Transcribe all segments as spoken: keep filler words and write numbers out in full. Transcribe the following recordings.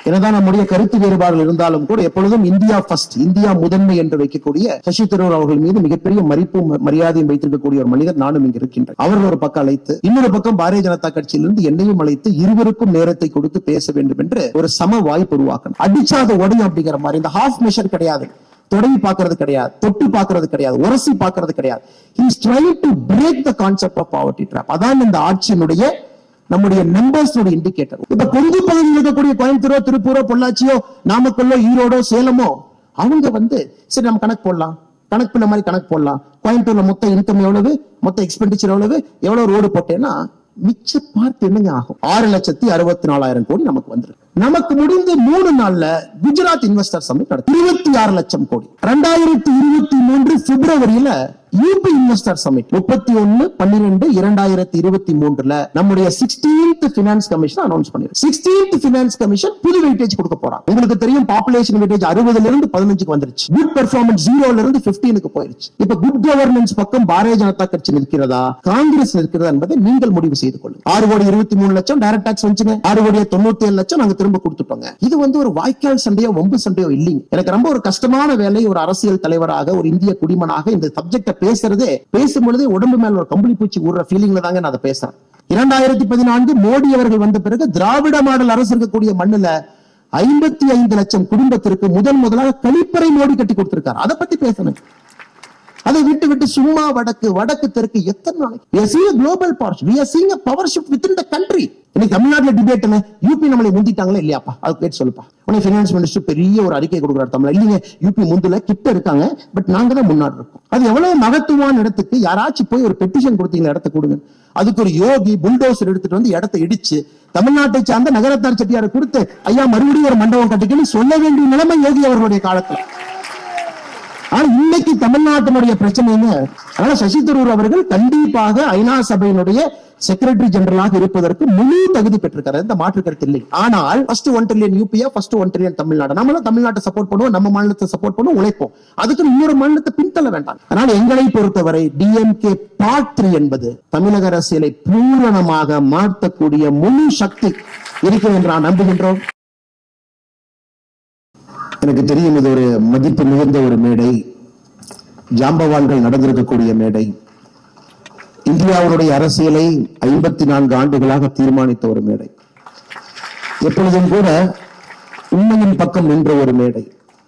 என்னதான் நம்முடைய கருத்து வேறுபாடுகள் இருந்தாலும் கூட எப்பொழுதும் இந்தியா ஃபர்ஸ்ட், இந்தியா முதன்மை என்று வைக்கக்கூடிய சசி தரூர் அவர்கள் மீது மிகப்பெரிய மதிப்பும் மரியாதையும் வைத்திருக்கக்கூடிய ஒரு மனிதர் நானும் இங்கு இருக்கின்றேன். அவர்கள் ஒரு பக்கம் அழைத்து, இன்னொரு பக்கம் பாரதிய ஜனதா கட்சியிலிருந்து என்னையும் அழைத்து இருவருக்கும் நேரத்தை கொடுத்து பேச வேண்டும் என்று ஒரு சம வாய்ப்பு உருவாக்கணும். அடிச்சாத உடையும் அப்படிங்கிற மாதிரி இந்த ஹாஃப் மெஷர் கிடையாது, தொடங்கி பார்க்கிறது கிடையாது, தொட்டு பார்க்கிறது கிடையாது, உரசி பார்க்கிறது கிடையாது. He is trying to break the concept of poverty trap. அதான் இந்த ஆட்சியினுடைய நம்முடைய நம்பர்ஸ் இண்டிகேட்டர். இப்ப கொங்கு பகுதியில் இருக்கக்கூடிய கோயம்புத்தூரோ, திருப்பூரோ, பொள்ளாச்சியோ, நாமக்கல்லோ, ஈரோடோ, சேலமோ அவங்க வந்து சரி நம்ம கணக்கு போடலாம், கணக்கு பிள்ளை மாதிரி கணக்கு போடலாம். கோயம்புத்தூர்ல மொத்த இன்கம் எவ்வளவு, மொத்த எக்ஸ்பெண்டிச்சர் எவ்வளவு, எவ்வளவு ரோடு போட்டேன்னா மிச்ச பார்த்து என்னங்க ஆகும்? ஆறு லட்சத்தி அறுபத்தி நாலாயிரம் கோடி நமக்கு வந்துருக்கு. நமக்கு முடிந்து மூணு நாள்ல குஜராத் இன்வெஸ்டர் சமிட் நடக்கும். இருபத்தி ஆறு லட்சம் கோடி. இரண்டாயிரத்தி இருபத்தி மூன்று பிப்ரவரியில யூபி இன்வெஸ்டர் சமிட் முப்பத்தி ஒன்னு பன்னிரண்டு இரண்டாயிரத்தி இருபத்தி மூன்றுல நம்முடைய சிக்ஸ்டீன்த் பினான்ஸ் கமிஷன் அனௌன்ஸ் பண்ணிருக்கு. சிக்ஸ்டீன்த் பினான்ஸ் கமிஷன் புது வெயிட்டேஜ் கொடுக்க போறாங்க. உங்களுக்கு தெரியும் பாப்புலேஷன் வெயிட்டேஜ் அறுபதுல இருந்து பதினஞ்சுக்கு வந்துருச்சு. குட் பெர்ஃபார்மன்ஸ் ஜீரோல இருந்து பதினைந்துக்கு போயிருச்சு. இப்ப குட் கவர்னன்ஸ் பக்கம் பாரதிய ஜனதா கட்சி நிற்கிறதா, காங்கிரஸ் நிற்கிறதா என்பதை நீங்கள் முடிவு செய்து கொள்ளுங்க. ஆறு கோடி இருபத்தி மூணு லட்சம் டைரக்ட் டாக்ஸ் வந்துச்சுங்க. ஆறு கோடி தொண்ணூத்தி ஏழு லட்சம் நாங்க திரும்ப கொடுத்துட்டோங்க. இது வந்து ஒரு வாய்க்கால் சண்டையோ வம்பு சண்டையோ இல்லைங்க. எனக்கு ரொம்ப ஒரு கஷ்டமான வேலை, ஒரு அரசியல் தலைவராக, ஒரு இந்திய குடிமனாக இந்த சப்ஜெக்ட பேசுறதே, பேசும்பொழுதே உடம்பு மேல ஒரு கம்பளி பூச்சி ஊடுற ஃபீலிங்ல தாங்க நான் அதை பேசுறேன். இரண்டாயிரத்தி பதினான்கு மோடி அவர்கள் வந்த பிறகு திராவிட மாடல் அரசு இருக்கக்கூடிய மண்ணுல ஐம்பத்தி ஐந்து லட்சம் குடும்பத்திற்கு முதல் முதலாக கழிப்பறை மோடி கட்டி கொடுத்திருக்காரு. அதை பத்தி பேசணும். அதை விட்டு விட்டு சும்மா வடக்கு வடக்கு தெற்கு எத்தனை நாளைக்கு? We are seeing a global power. We are seeing a power shift within the country. இன்னைக்கு தமிழ்நாட்டுல டிபேட் என்ன, யூபி நம்மளை முந்திட்டாங்களா இல்லையாப்பா, அது கேட்டு சொல்லுப்பா. உடனே பைனான்ஸ் மினிஸ்டர் பெரிய ஒரு அறிக்கை கொடுக்குறாரு தமிழ்ல. இல்லைங்க, யூபி முந்துல கிட்ட இருக்காங்க, பட் நாங்க தான் முன்னாடி இருக்கோம். அது எவ்வளவு மகத்துவமான இடத்துக்கு யாராச்சும் போய் ஒரு பெட்டிஷன் கொடுத்தீங்களா இடத்த கொடுங்க, அதுக்கு ஒரு யோகி புல்டோசர் எடுத்துட்டு வந்து இடத்தை இடிச்சு தமிழ்நாட்டை சார்ந்த நகரத்தார் செட்டியாரை கொடுத்து ஐயா மறுபடியும் ஒரு மண்டபம் கட்டிக்கன்னு சொல்ல வேண்டிய நிலைமை யோகி அவர்களுடைய காலத்துல. ஆனா இன்னைக்கு தமிழ்நாட்டினுடைய பிரச்சனைன்னு, அதனால சசி தரூர் அவர்கள் கண்டிப்பாக ஐநா சபையினுடைய செக்ரட்டரி ஜெனரலாக இருப்பதற்கு முழு தகுதி பெற்றிருக்காரு, இந்த மாற்று கருத்து இல்லை. ஆனால் ஃபர்ஸ்ட் ஒன் ட்ரில்லியன் யூபியா, ஃபர்ஸ்ட் ஒன் ட்ரில்லியன் தமிழ்நாடு. நம்மளும் தமிழ்நாட்டை சப்போர்ட் பண்ணுவோம், நம்ம மாநிலத்தை சப்போர்ட் பண்ணுவோம், உழைப்போம். அதுக்கு இன்னொரு மாநிலத்தை பின்தள்ள வேண்டாம். அதனால எங்களை பொறுத்தவரை டிஎம்கே பார்ட் த்ரீ என்பது தமிழக அரசியலை பூரணமாக மாற்றக்கூடிய முழு சக்தி இருக்கிறது என்று நான் நம்புகின்றோம். எனக்கு தெரியும் இது ஒரு மதிப்பு மிகுந்த ஒரு மேடை, ஜாம்பவான்கள் நடந்திருக்கக்கூடிய மேடை, இந்தியாவுடைய அரசியலை ஐம்பத்தி நான்கு ஆண்டுகளாக தீர்மானித்த ஒரு மேடை, எப்பொழுதும் கூட உண்மையின் பக்கம் நின்ற ஒரு மேடை.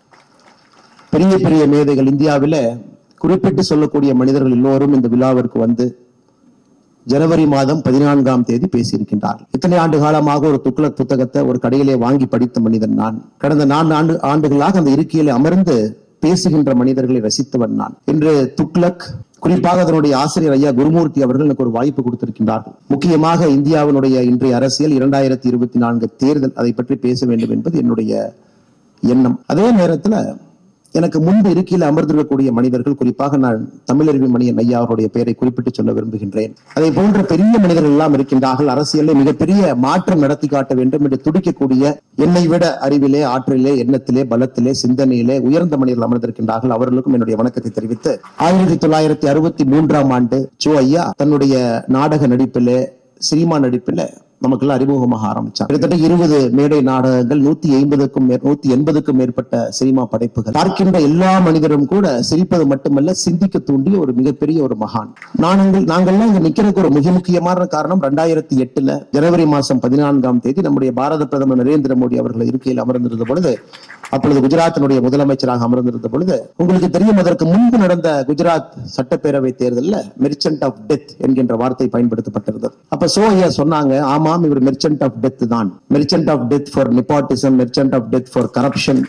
பெரிய பெரிய மேதைகள் இந்தியாவில குறிப்பிட்டு சொல்லக்கூடிய மனிதர்கள் எல்லோரும் இந்த விழாவிற்கு வந்து ஜனவரி மாதம் பதினான்காம் தேதி பேசியிருக்கின்றார்கள். இத்தனை ஆண்டு காலமாக ஒரு துக்ளக் புத்தகத்தை ஒரு கடையிலே வாங்கி படித்த மனிதன் நான். கடந்த நான்கு ஆண்டு ஆண்டுகளாக அந்த இருக்கையிலே அமர்ந்து பேசுகின்ற மனிதர்களை ரசித்தவன் நான். இன்று துக்ளக், குறிப்பாக அதனுடைய ஆசிரியர் ஐயா குருமூர்த்தி அவர்கள் எனக்கு ஒரு வாய்ப்பு கொடுத்திருக்கின்றார்கள். முக்கியமாக இந்தியாவினுடைய இன்றைய அரசியல், இரண்டாயிரத்தி இருபத்தி நான்கு தேர்தல், அதை பற்றி பேச வேண்டும் என்பது என்னுடைய எண்ணம். அதே நேரத்தில் எனக்கு முன்பு இருக்கையில் அமர்ந்திருக்கக்கூடிய மனிதர்கள், குறிப்பாக நான் தமிழறிவி மணியன் ஐயா அவருடைய பெயரை குறிப்பிட்டு சொல்ல விரும்புகின்றேன். அதை போன்ற பெரிய மனிதர்கள் எல்லாம் இருக்கின்றார்கள். அரசியலில் மிகப்பெரிய மாற்றம் நடத்தி காட்ட வேண்டும் என்று துடிக்கக்கூடிய, என்னை விட அறிவிலே, ஆற்றலிலே, எண்ணத்திலே, பலத்திலே, சிந்தனையிலே உயர்ந்த மனிதர்கள் அமர்ந்திருக்கின்றார்கள். அவர்களுக்கும் என்னுடைய வணக்கத்தை தெரிவித்து, ஆயிரத்தி தொள்ளாயிரத்தி அறுபத்தி மூன்றாம் ஆண்டு சோ ஐயா தன்னுடைய நாடக நடிப்பிலே, சினிமா நடிப்பிலே நமக்கெல்லாம் அறிமுகமாக ஆரம்பிச்சார். கிட்டத்தட்ட இருபது மேடை நாடகங்கள், நூத்தி ஐம்பதுக்கும் நூத்தி எண்பதுக்கும் மேற்பட்ட சினிமா படைப்புகள். பார்க்கின்ற எல்லா மனிதரும் கூட சிரிப்பது மட்டுமல்ல, சிந்திக்க தூண்டிய ஒரு மிகப்பெரிய ஒரு மகான். நாங்கள் நாங்கள்லாம் இங்க நிக்கிறதுக்கு ஒரு மிக முக்கியமான காரணம், ரெண்டாயிரத்தி எட்டுல ஜனவரி மாசம் பதினான்காம் தேதி நம்முடைய பாரத பிரதமர் நரேந்திர மோடி அவர்கள் இருக்கையில் அமர்ந்திருந்த பொழுது, அப்பொழுது குஜராத்தினுடைய முதலமைச்சராக அமர்ந்திருந்த பொழுது, உங்களுக்கு தெரியும் அதற்கு முன்பு நடந்த குஜராத் சட்டப்பேரவை தேர்தலில் மெர்ச்சன்ட் ஆஃப் டெத் என்கின்ற வார்த்தை பயன்படுத்தப்பட்டிருந்தது. அப்ப சோ ஐயா சொன்னாங்க, ஆமாம் இவர் மெர்ச்சன்ட் ஆஃப் டெத் தான். Merchant of death for nepotism, merchant of death for corruption,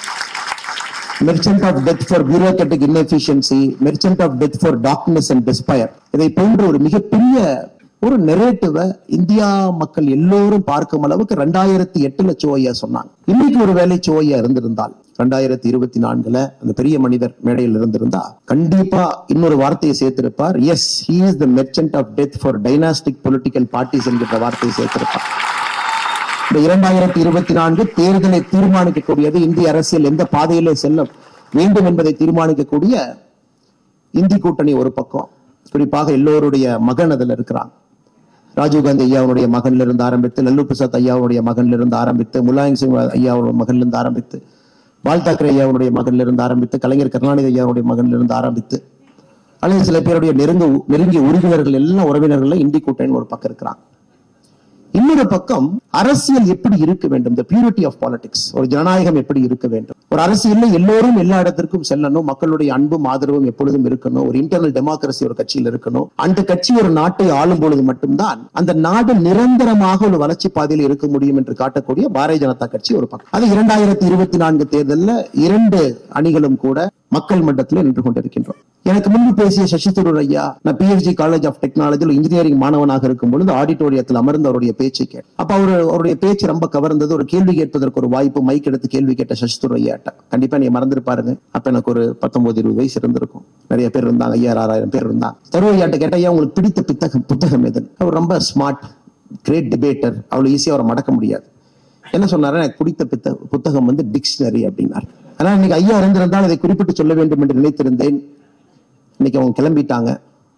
merchant of death for bureaucratic inefficiency, merchant of death for darkness and despair. இதை போன்ற ஒரு மிகப்பெரிய ஒரு நெரேட்டிவை இந்தியா மக்கள் எல்லோரும் பார்க்கும் அளவுக்கு ரெண்டாயிரத்தி எட்டுல சோ ஐயா சொன்னாங்க. இன்னைக்கு ஒரு வேலை சோ ஐயா இருந்திருந்தால், ரெண்டாயிரத்தி இருபத்தி நான்குல அந்த பெரிய மனிதர் மேடையில் இருந்திருந்தா கண்டிப்பா இன்னொரு வார்த்தையை சேர்த்திருப்பார். Yes, he is the merchant of death for dynastic political parties என்கிற வார்த்தையை சேர்த்திருப்பார். இந்த இரண்டாயிரத்தி இருபத்தி நான்கு தேர்தலை தீர்மானிக்கக்கூடியது, இந்திய அரசியல் எந்த பாதையிலே செல்ல வேண்டும் என்பதை தீர்மானிக்கக்கூடிய இந்தி கூட்டணி ஒரு பக்கம், குறிப்பாக எல்லோருடைய மகன் அதில் இருக்கிறாங்க. ராஜீவ்காந்தி ஐயாவுடைய மகன்ல இருந்து ஆரம்பித்து, லல்லு பிரசாத் ஐயாவுடைய மகன்ல இருந்து ஆரம்பித்து, முலாயம் சிங் ஐயாவுடைய மகன்ல இருந்து ஆரம்பித்து, பால் தாக்கரே ஐயாவுடைய மகன்ல இருந்து ஆரம்பித்து, கலைஞர் கருணாநிதி ஐயாவுடைய மகன்ல இருந்து ஆரம்பித்து, அல்லது சில பேருடைய நெருங்க நெருங்கிய உறவினர்கள் எல்லாம் உறவினர்கள் இந்தி கூட்டணின்னு ஒரு பக்கம் இருக்கிறாங்க. இன்னொரு பக்கம் அரசியல் எப்படி இருக்க வேண்டும், the purity of politics, ஒரு ஜனநாயகம் எப்படி இருக்க வேண்டும், ஒரு அரசியல் எல்லோரும் எல்லா இடத்திற்கும் செல்லணும், மக்களுடைய அன்பும் ஆதரவும் எப்பொழுதும் இருக்கணும், ஒரு இன்டர்னல் டெமோக்ரஸி ஒரு கட்சியில் இருக்கணும். அந்த கட்சி ஒரு நாட்டை ஆளும் பொழுது மட்டும்தான் அந்த நாடு நிரந்தரமாக ஒரு வளர்ச்சி பாதையில் இருக்க முடியும் என்று காட்டக்கூடிய பாரதிய ஜனதா கட்சி ஒரு பக்கம். அது இரண்டாயிரத்தி இருபத்தி நான்கு தேர்தலில் இரண்டு அணிகளும் கூட மக்கள் மன்றத்தில் நின்று கொண்டிருக்கின்றோம். எனக்கு முன்பு பேசிய சசி தரூர் ஐயா, நான் பிஎஸ்ஜி காலேஜ் ஆஃப் டெக்னாலஜியில் இன்ஜினியரிங் மாணவனாக இருக்கும் பொழுது ஆடிட்டோரியத்தில் அமர்ந்து அவருடைய பேச்சை கேட்டு, அப்ப அவரு அவருடைய பேச்சு ரொம்ப கவர்ந்தது. ஒரு கேள்வி கேட்பதற்கு ஒரு வாய்ப்பு, மைக் எடுத்து கேள்வி கேட்ட சசி தரூர் ஐயாட்ட. கண்டிப்பா நீங்க மறந்துருப்பாருங்க, அப்ப எனக்கு ஒரு பத்தொன்பது இருபது வயசு இருந்திருக்கும். நிறைய பேர் இருந்தாங்க, ஐயாயிரம் ஆறாயிரம் பேர் இருந்தாங்க. தரூர் ஐயாட்ட கேட்ட, ஐயா உங்களுக்கு பிடித்த புத்தகம் புத்தகம் எது? அவர் ரொம்ப ஸ்மார்ட், கிரேட் டிபேட்டர், அவ்வளவு ஈஸியா அவரை மடக்க முடியாது. என்ன சொன்னாரு, எனக்கு பிடித்த புத்தகம் வந்து டிக்ஷனரி அப்படின்னாரு. ஆனா இன்னைக்கு ஐயா இருந்திருந்தால் அதை குறிப்பிட்டு சொல்ல வேண்டும் என்று நினைத்திருந்தேன். இன்னைக்கு அவங்க கிளம்பிட்டாங்க.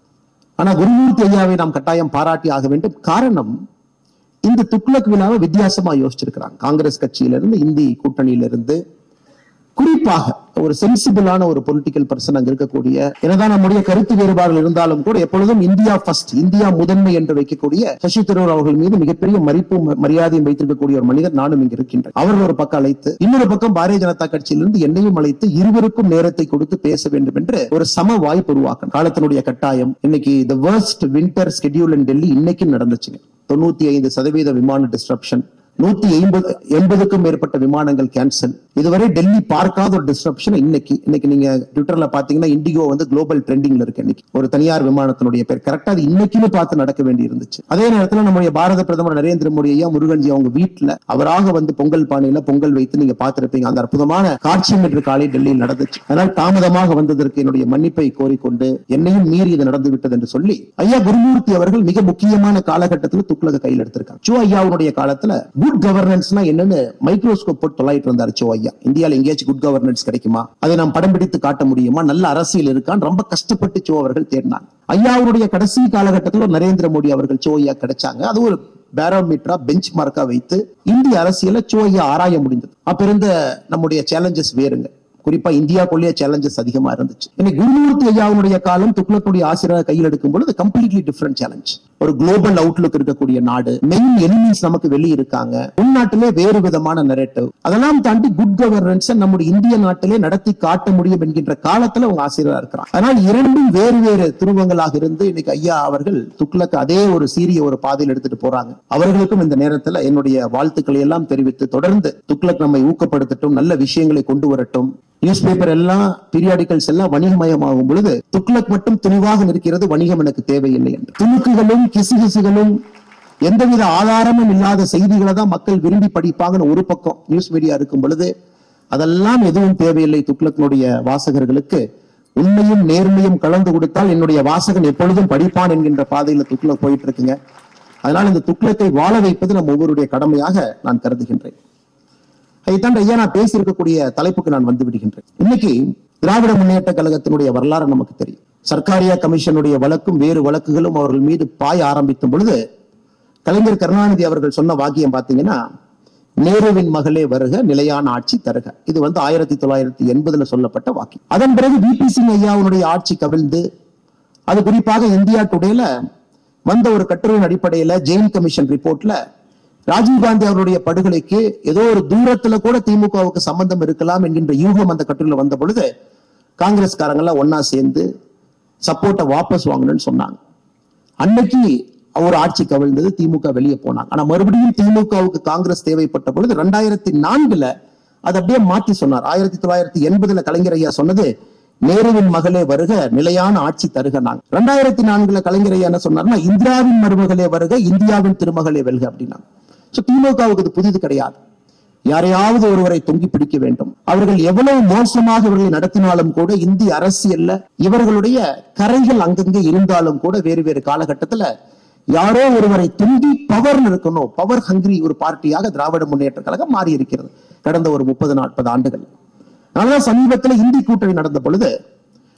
ஆனா குருமூர்த்தி ஐயாவை நாம் கட்டாயம் பாராட்டி ஆக வேண்டும். காரணம், இந்த துக்ளக் விழாவை வித்தியாசமா யோசிச்சிருக்கிறாங்க. காங்கிரஸ் கட்சியிலிருந்து, இந்தி கூட்டணியிலிருந்து, குறிப்பாக ஒரு சென்சிபிளான ஒரு பொலிட்டிக்கல் பர்சன் அங்க இருக்கக்கூடிய, என்னதான் நம்முடைய கருத்து வேறுபாடுகள் இருந்தாலும் கூட எப்பொழுதும் இந்தியா ஃபர்ஸ்ட், இந்தியா முதன்மை என்று வைக்கக்கூடிய சசி தரூர் அவர்கள் மீது மிகப்பெரிய மதிப்பும் மரியாதையும் வைத்திருக்கக்கூடிய ஒரு மனிதர் நானும் இங்கு இருக்கின்றேன். அவர்கள் ஒரு பக்கம் அழைத்து, இன்னொரு பக்கம் பாரதிய ஜனதா கட்சியிலிருந்து என்னையும் அழைத்து இருவருக்கும் நேரத்தை கொடுத்து பேச வேண்டும் என்று ஒரு சம வாய்ப்பு உருவாக்கணும். காலத்தினுடைய கட்டாயம். இன்னைக்கு the worst winter schedule in Delhi இன்னைக்கு நடந்துச்சுங்க. தொண்ணூத்தி ஐந்து சதவீத விமான டிஸ்ட்ரப்ஷன், நூத்தி ஐம்பது எண்பதுக்கும் மேற்பட்ட விமானங்கள் கேன்சல். இதுவரை டெல்லி பார்க்காத ஒரு டிஸ்ட்ரப்ஷன் இன்னைக்கு. இன்னைக்கு நீங்க ட்விட்டர்ல பாத்தீங்கன்னா இண்டிகோ வந்து குளோபல் ட்ரெண்டிங்ல இருக்கு. இன்னைக்கு ஒரு தனியார் விமானத்தினுடைய பேர் கரெக்டா அது இன்னைக்குன்னு பார்த்து நடக்க வேண்டி இருந்துச்சு. அதே நேரத்தில் நம்முடைய பாரத பிரதமர் நரேந்திர மோடி ஐயா, முருகன்ஜி அவங்க வீட்டுல அவராக வந்து பொங்கல் பானையில பொங்கல் வைத்து நீங்க பார்த்திருப்பீங்க. அந்த அற்புதமான காட்சியம் இன்று காலை டெல்லியில் நடந்துச்சு. அதனால் தாமதமாக வந்ததற்கு என்னுடைய மன்னிப்பை கோரிக்கொண்டு, என்னையும் மீறி இது நடந்து விட்டது என்று சொல்லி, ஐயா குருமூர்த்தி அவர்கள் மிக முக்கியமான காலகட்டத்தில் துக்ளக கையில் எடுத்திருக்காங்க. சோ ஐயாவுடைய காலத்துல குட் கவர்னன்ஸ்னா என்னன்னு மைக்ரோஸ்கோப் போட்டு தொலைட்டு இருந்தாரு சோ ஐயா. இந்தியாவில் எங்கேயாச்சும் குட் கவர்னன்ஸ் கிடைக்குமா, அதை நாம் படம் பிடித்து காட்ட முடியுமா, நல்ல அரசியல் இருக்கான்னு ரொம்ப கஷ்டப்பட்டு சோ அவர்கள் தேடினாங்க. ஐயாவுடைய கடைசி காலகட்டத்தில் நரேந்திர மோடி அவர்கள் சோ ஐயா கிடைச்சாங்க. அது ஒரு பேரோமீட்டரா, பெஞ்ச் மார்க்கா வைத்து இந்திய அரசியல சோ ஐயா ஆராய முடிந்தது. அப்ப இருந்த நம்முடைய சேலஞ்சஸ் வேறுங்க. குறிப்பா இந்தியாக்குள்ளேயே சேலஞ்சஸ் அதிகமா இருந்துச்சு. இன்னைக்கு குருமூர்த்தி ஐயாவுடைய காலம் துக்ளக்குடைய ஆசிரியர் கையில் எடுக்கும் பொழுது கம்ப்ளீட்லி டிஃபரெண்ட் சேலஞ்ச். ஒரு குளோபல் அவுட்லுக் இருக்கக்கூடிய நாடு, மெயின் எனிமீஸ் நமக்கு வெளியே இருக்காங்க, உள்நாட்டிலே வேறு விதமான நரேட்டிவ், அதெல்லாம் தாண்டி குட் கவர்னன்ஸ் நம்முடைய இந்திய நாட்டிலே நடத்தி காட்ட முடியும் என்கின்ற காலத்துல அவங்க ஆசிரியரா இருக்கிறாங்க. அதனால் இரண்டும் வேறு வேறு துருவங்களாக இருந்து இன்னைக்கு ஐயா அவர்கள் துக்ளக் அதே ஒரு சீரிய ஒரு பாதையில் எடுத்துட்டு போறாங்க. அவர்களுக்கும் இந்த நேரத்துல என்னுடைய வாழ்த்துக்களை எல்லாம் தெரிவித்து, தொடர்ந்து துக்ளக் நம்மை ஊக்கப்படுத்தட்டும், நல்ல விஷயங்களை கொண்டு வரட்டும். நியூஸ் பேப்பர் எல்லாம், பீரியாடிக்கல்ஸ் எல்லாம் வணிகமயமாகும் பொழுது துக்ளக் மட்டும் துணிவாக நிற்கிறது, வணிகம் எனக்கு தேவையில்லை என்று. துணுக்குகளும் கிசுகிசுகளும் எந்தவித ஆதாரமும் இல்லாத செய்திகளை தான் மக்கள் விரும்பி படிப்பாங்கன்னு ஒரு பக்கம் நியூஸ் மீடியா இருக்கும் பொழுது, அதெல்லாம் எதுவும் தேவையில்லை. துக்ளக்கினுடைய வாசகர்களுக்கு உண்மையும் நேர்மையும் கலந்து கொடுத்தால் என்னுடைய வாசகன் எப்பொழுதும் படிப்பான் என்கின்ற பாதையில துக்ளக் போயிட்டு இருக்குங்க. அதனால் இந்த துக்ளக்கை வாழ வைப்பது நம்ம ஒவ்வொருடைய கடமையாக நான் கருதுகின்றேன். அதைத்தான் ஐயா நான் பேசி இருக்கக்கூடிய தலைப்புக்கு நான் வந்து விடுகின்றேன். இன்னைக்கு திராவிட முன்னேற்ற கழகத்தினுடைய வரலாறு நமக்கு தெரியும். சர்க்காரியா கமிஷனுடைய வழக்கும் வேறு வழக்குகளும் அவர்கள் மீது பாய ஆரம்பிக்கும் பொழுது கலைஞர் கருணாநிதி அவர்கள் சொன்ன வாக்கியம் பாத்தீங்கன்னா, நேருவின் மகளே வருக, நிலையான ஆட்சி தருக. இது வந்து ஆயிரத்தி தொள்ளாயிரத்தி எண்பதுல சொல்லப்பட்ட வாக்கியம். அதன் பிறகு விபி சிங் ஐயாவுடைய ஆட்சி கவிழ்ந்து, அது குறிப்பாக இந்தியா டுடேல வந்த ஒரு கட்டுரையின் அடிப்படையில ஜெயின் கமிஷன் ரிப்போர்ட்ல ராஜீவ்காந்தி அவருடைய படுகொலைக்கு ஏதோ ஒரு தூரத்துல கூட திமுகவுக்கு சம்பந்தம் இருக்கலாம் என்கின்ற யூகம் அந்த கட்டுரையில வந்த பொழுது காங்கிரஸ்காரங்கெல்லாம் ஒன்னா சேர்ந்து சப்போர்ட்டை வாபஸ் வாங்கணும்னு சொன்னாங்க. அன்னைக்கு ஒரு ஆட்சி கவிழ்ந்தது, திமுக வெளியே போனாங்க. ஆனா மறுபடியும் திமுகவுக்கு காங்கிரஸ் தேவைப்பட்ட பொழுது ரெண்டாயிரத்தி நான்குல அது அப்படியே மாத்தி சொன்னார். ஆயிரத்தி தொள்ளாயிரத்தி எண்பதுல கலைஞர் ஐயா சொன்னது, நேருவின் மகளே வருக, நிலையான ஆட்சி தருக. நாங்க ரெண்டாயிரத்தி நான்குல கலைஞர் ஐயா என்ன சொன்னார்னா, இந்திராவின் மருமகளே வருக, இந்தியாவின் திருமகளே வெல்க அப்படின்னா. திமுகவுக்கு இது புதிது கிடையாது. யாரையாவது ஒருவரை தொங்கி பிடிக்க வேண்டும். அவர்கள் எவ்வளவு மோசமாக இவர்களை நடத்தினாலும் கூட இந்திய அரசியல்ல இவர்களுடைய கரைகள் அங்கங்கே இருந்தாலும் கூட வேறு வேறு காலகட்டத்துல யாரோ ஒருவரை தொங்கி பவர் இருக்கணும், பவர் ஹங்கிரி ஒரு பார்ட்டியாக திராவிட முன்னேற்ற கழகம் மாறி இருக்கிறது கடந்த ஒரு முப்பது நாற்பது ஆண்டுகள். அதனால சமீபத்தில் இந்தி கூட்டணி நடந்த பொழுது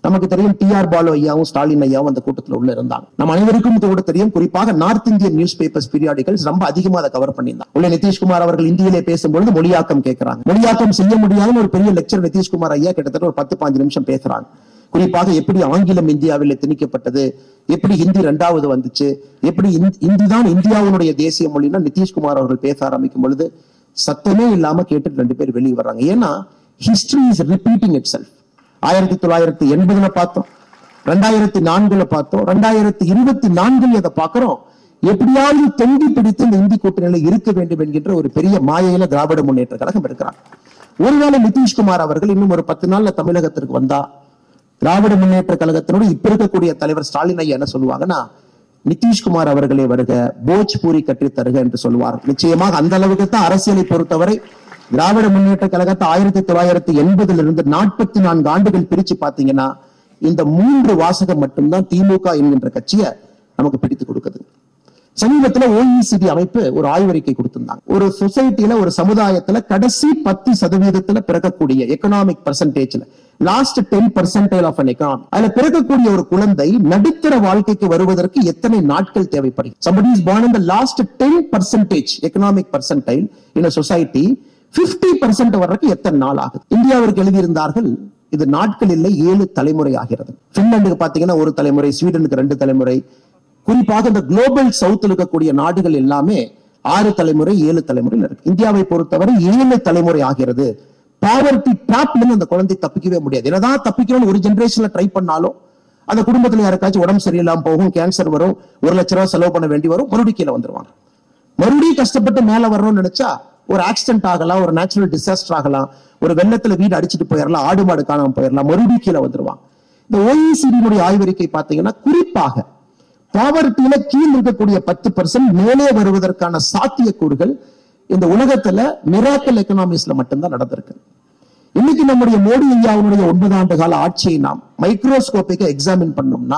நமக்கு தெரியும் டி ஆர் பாலு ஐயாவும் ஸ்டாலின் ஐயாவும் அந்த கூட்டத்தில் உள்ள இருந்தாங்க. நம்ம அனைவருக்கும் கூட தெரியும், குறிப்பாக north Indian newspapers periodicals ரொம்ப அதிகமா அதை கவர் பண்ணியிருந்தாங்க. உள்ள நிதிஷ்குமார் அவர்கள் இந்தியிலே பேசும்பொழுது மொழியாக்கம் கேட்கிறாங்க. மொழியாக்கம் செய்ய முடியாத ஒரு பெரிய லெக்சர் நிதிஷ்குமார் ஐயா கிட்டத்தட்ட ஒரு பத்து பாஞ்சு நிமிஷம் பேசுறாங்க. குறிப்பாக எப்படி ஆங்கிலம் இந்தியாவில் திணிக்கப்பட்டது, எப்படி ஹிந்தி இரண்டாவது வந்துச்சு, எப்படி இந்தி தான் இந்தியாவுடைய தேசிய மொழினா நிதிஷ்குமார் அவர்கள் பேச ஆரம்பிக்கும் பொழுது சத்தமே இல்லாம கேட்டு ரெண்டு பேர் வெளியே வர்றாங்க. ஏன்னா history is repeating itself. ஆயிரத்தி தொள்ளாயிரத்தி எண்பதுல பார்த்தோம், ரெண்டாயிரத்தி நான்குல பார்த்தோம், ரெண்டாயிரத்தி இருபத்தி நான்குல அதை பார்க்கிறோம். எப்படியாவது தொங்கி பிடித்து இந்த இந்தி கூட்டணியில இருக்க வேண்டும் என்கின்ற ஒரு பெரிய மாயையில திராவிட முன்னேற்ற கழகம் இருக்கிறார். ஒருவேளை நிதிஷ்குமார் அவர்கள் இன்னும் ஒரு பத்து நாள்ல தமிழகத்திற்கு வந்தா திராவிட முன்னேற்ற கழகத்தினோடு இப்ப இருக்கக்கூடிய தலைவர் ஸ்டாலின் ஐயா என்ன சொல்லுவாங்கன்னா, நிதிஷ்குமார் அவர்களே வருக, போஜ்பூரி கட்டி தருக என்று சொல்லுவார். நிச்சயமாக அந்த அளவுக்கு தான் அரசியலை பொறுத்தவரை திராவிட முன்னேற்ற கழகத்தை ஆயிரத்தி தொள்ளாயிரத்தி எண்பதுல இருந்து நாற்பத்தி நான்கு ஆண்டுகள் பிரிச்சு பாத்தீங்கன்னா இந்த மூன்று வாசகம் மட்டும்தான் திமுக என்கின்ற கட்சியை நமக்கு பிடித்து கொடுக்குது. சமீபத்தில் ஓஇசிடி அமைப்பு ஒரு ஆய்வறிக்கை கொடுத்திருந்தாங்க. ஒரு சொசைட்டில ஒரு சமுதாயத்துல கடைசி பத்து சதவீதத்துல பிறக்கக்கூடிய எக்கனாமிக் பர்சன்டேஜ்ல last ten percentage of an economy, அதுல பிறக்கக்கூடிய ஒரு குழந்தை நடுத்தர வாழ்க்கைக்கு வருவதற்கு எத்தனை நாட்கள் தேவைப்படும்? somebody is born in the last ten percentage economic percentile in a society, fifty percent வரைக்கும் எத்தனை நாள் ஆகுது? இந்தியாவிற்கு எழுதியிருந்தார்கள், இது நாட்கள் இல்லை, ஏழு தலைமுறை ஆகிறது. பின்லாந்துக்கு பாத்தீங்கன்னா ஒரு தலைமுறை, ஸ்வீடனுக்கு ரெண்டு தலைமுறை. குறிப்பாக இந்த குளோபல் சவுத்தில் இருக்கக்கூடிய நாடுகள் எல்லாமே ஆறு தலைமுறை ஏழு தலைமுறை இருக்கு. இந்தியாவை பொறுத்தவரை ஏழு தலைமுறை ஆகிறது. பாவர்ட்டி டிராப்ல அந்த குழந்தை தப்பிக்கவே முடியாது. என்னதான் தப்பிக்கணும்னு ஒரு ஜெனரேஷன்ல ட்ரை பண்ணாலும் அந்த குடும்பத்துல யாருக்காச்சும் உடம்பு சரியில்லாம போகும், கேன்சர் வரும், ஒரு லட்ச ரூபாய் செலவு பண்ண வேண்டி வரும், மறுபடியும் கீழே வந்துருவாங்க. மறுபடியும் கஷ்டப்பட்டு மேல வரணும்னு நினைச்சா ஒரு ஆக்சிடென்ட் ஆகலாம், ஒரு நேச்சுரல் டிசாஸ்டர் ஆகலாம், ஒரு வெள்ளத்துல வீடு அடிச்சுட்டு போயிடலாம், ஆடு மாடு காணாம போயிடலாம், மறுபடியும் கீழே வந்துருவாங்க. இந்த ஓஇசிடி ஆய்வறிக்கை பாத்தீங்கன்னா குறிப்பாக பாவர்ட்டியில கீழ் இருக்கக்கூடிய பத்து பர்சன்ட் மேலே வருவதற்கான சாத்தியக்கூறுகள் இந்த உலகத்துல மிராக்கல் எக்கனாமிக்ஸ்ல மட்டும்தான் நடந்திருக்கு. இன்னைக்கு நம்முடைய மோடி ஐயாவுடைய ஒன்பது ஆண்டு கால ஆட்சியை நாம் மைக்ரோஸ்கோபிக்க எக்ஸாமின் பண்ணோம்னா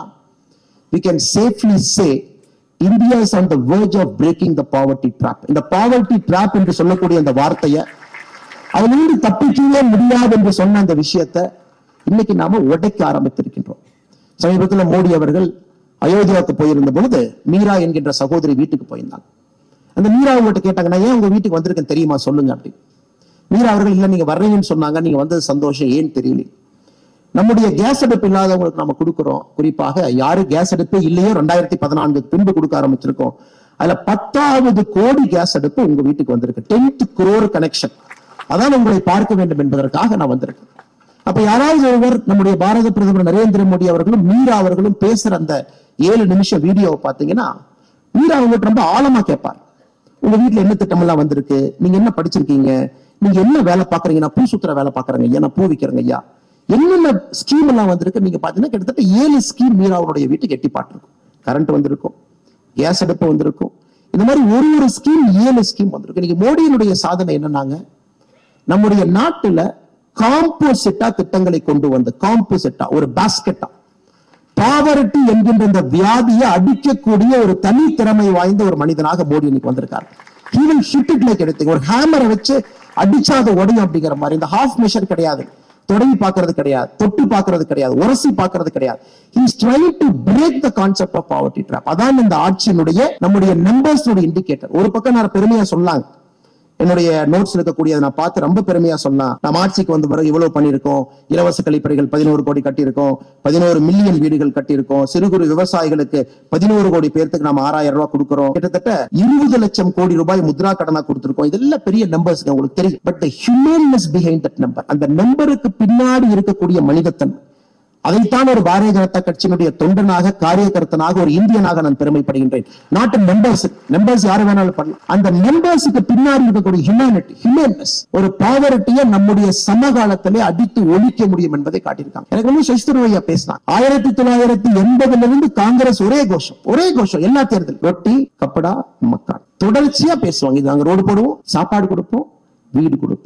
we can safely say India is on the verge of breaking the poverty trap. இந்த poverty trap என்று சொல்லக்கூடிய அந்த வார்த்தையை அதிலிருந்து தப்பிக்கவே முடியாது என்று சொன்ன அந்த விஷயத்தை இன்னைக்கு நாம உடைக்க ஆரம்பித்திருக்கின்றோம். சமீபத்தில் மோடி அவர்கள் அயோத்தியாவுக்கு போயிருந்த பொழுது மீரா என்கின்ற சகோதரி வீட்டுக்கு போயிருந்தாங்க. அந்த மீரா உங்கள்கிட்ட கேட்டாங்க, நான் ஏன் உங்க வீட்டுக்கு வந்திருக்கேன் தெரியுமா சொல்லுங்க அப்படி. மீரா அவர்கள் இல்ல நீங்க வர்றீங்கன்னு சொன்னாங்க, நீங்க வந்தது சந்தோஷம், ஏன் தெரியல. நம்முடைய கேஸ் அடுப்பு இல்லாதவங்களுக்கு நம்ம கொடுக்கிறோம். குறிப்பாக யாரு கேஸ் அடுப்பு இல்லையோ ரெண்டாயிரத்தி பதினான்கு பின்பு கொடுக்க ஆரம்பிச்சிருக்கோம். அதுல பத்தாவது கோடி கேஸ் அடுப்பு உங்க வீட்டுக்கு வந்திருக்கு. Tenth crore connection. அதான் உங்களை பார்க்க வேண்டும் என்பதற்காக நான் வந்திருக்கேன். அப்ப யாராவது ஒருவர் நம்முடைய பாரத பிரதமர் நரேந்திர மோடி அவர்களும் மீரா அவர்களும் பேசுற அந்த ஏழு நிமிஷம் வீடியோவை பாத்தீங்கன்னா மீரா அவங்ககிட்ட ரொம்ப ஆழமா கேட்பார். உங்க வீட்டுல என்ன திட்டம் எல்லாம் வந்திருக்கு, நீங்க என்ன படிச்சிருக்கீங்க, நீங்க என்ன வேலை பாக்குறீங்க, நான் பூ சுத்துற வேலை பாக்குறேங்க ஐயா, நான் பூ விக்கிறேங்க ஐயா, என்னென்ன ஸ்கீம் எல்லாம் வந்திருக்கு. நீங்க பாத்தீங்கன்னா கிட்டத்தட்ட ஏழு ஸ்கீம் மீராவுடைய வீட்டுக்கு எட்டி பாட்டிருக்கும். கரண்ட் வந்திருக்கும், கேஸ் அடுப்பு வந்திருக்கும், இந்த மாதிரி ஒரு ஒரு ஸ்கீம் ஏழு ஸ்கீம் வந்திருக்கு. இன்னைக்கு மோடியினுடைய சாதனை என்னன்னாங்க, நம்முடைய நாட்டுல காம்போசிட்டா திட்டங்களை கொண்டு வந்து, காம்போசிட்டா ஒரு பாஸ்கெட்டா பாவர்ட்டி என்கின்ற இந்த வியாதியை அடிக்கக்கூடிய ஒரு தனி திறமை வாய்ந்த ஒரு மனிதனாக மோடி இன்னைக்கு வந்திருக்காரு. He will shoot it like anything. ஒரு ஹேமரை வச்சு அடிச்சாத உடையும் அப்படிங்கிற மாதிரி. இந்த ஹாஃப் மெஷர் கிடையாது, தொடங்கி பாக்குறது கிடையாது, தொட்டு பாக்குறது கிடையாது, உரசி பாக்குறது கிடையாது. He is trying to break the concept of poverty trap. அதான் இந்த ஆட்சியினுடைய நம்முடைய நம்பர்ஸ் இண்டிகேட்டர். ஒரு பக்கம் நான் பெருமையா சொல்லாங்க, என்னுடைய நோட்ஸ் இருக்கக்கூடிய நான் பார்த்து ரொம்ப பெருமையா சொன்னா, நம்ம ஆட்சிக்கு வந்து பிறகு இவ்வளவு பண்ணிருக்கோம், இலவச கழிப்பறைகள் பதினோரு கோடி கட்டியிருக்கோம், பதினோரு மில்லியன் வீடுகள் கட்டியிருக்கோம், சிறு குறு விவசாயிகளுக்கு பதினோரு கோடி பேருக்கு நம்ம ஆறாயிரம் ரூபாய் கொடுக்கிறோம், கிட்டத்தட்ட இருபது லட்சம் கோடி ரூபாய் முத்ரா கடனா கொடுத்திருக்கோம். இதெல்லாம் பெரிய நம்பர்ஸ் உங்களுக்கு தெரியும். But the humanness behind that number, அந்த நம்பருக்கு பின்னாடி இருக்கக்கூடிய மனிதத்தன்மை, அதைத்தான் ஒரு பாரதிய ஜனதா கட்சியினுடைய தொண்டனாக காரியகர்த்தனாக ஒரு இந்தியனாக நான் பெருமைப்படுகின்றேன். நாட்டு நம்பர்ஸ் நம்பர்ஸ் யாரு வேணாலும் பண்ணலாம். அந்த நம்பர்ஸுக்கு பின்னாடி இருக்கக்கூடிய ஹியூமனிட்டி, ஹியூமன்னஸ், ஒரு பாவர்ட்டியை நம்முடைய சமகாலத்திலே அடித்து ஒழிக்க முடியும் என்பதை காட்டியிருக்காங்க. எனக்கு வந்து சசிதரூர் பேசினாங்க, ஆயிரத்தி தொள்ளாயிரத்தி எண்பதுல இருந்து காங்கிரஸ் ஒரே கோஷம் ஒரே கோஷம் எல்லா தேர்தல், ரொட்டி கப்படா மக்கான் தொடர்ச்சியா பேசுவாங்க. இது நாங்க ரோடு போடுவோம், சாப்பாடு கொடுப்போம், வீடு கொடுப்போம்.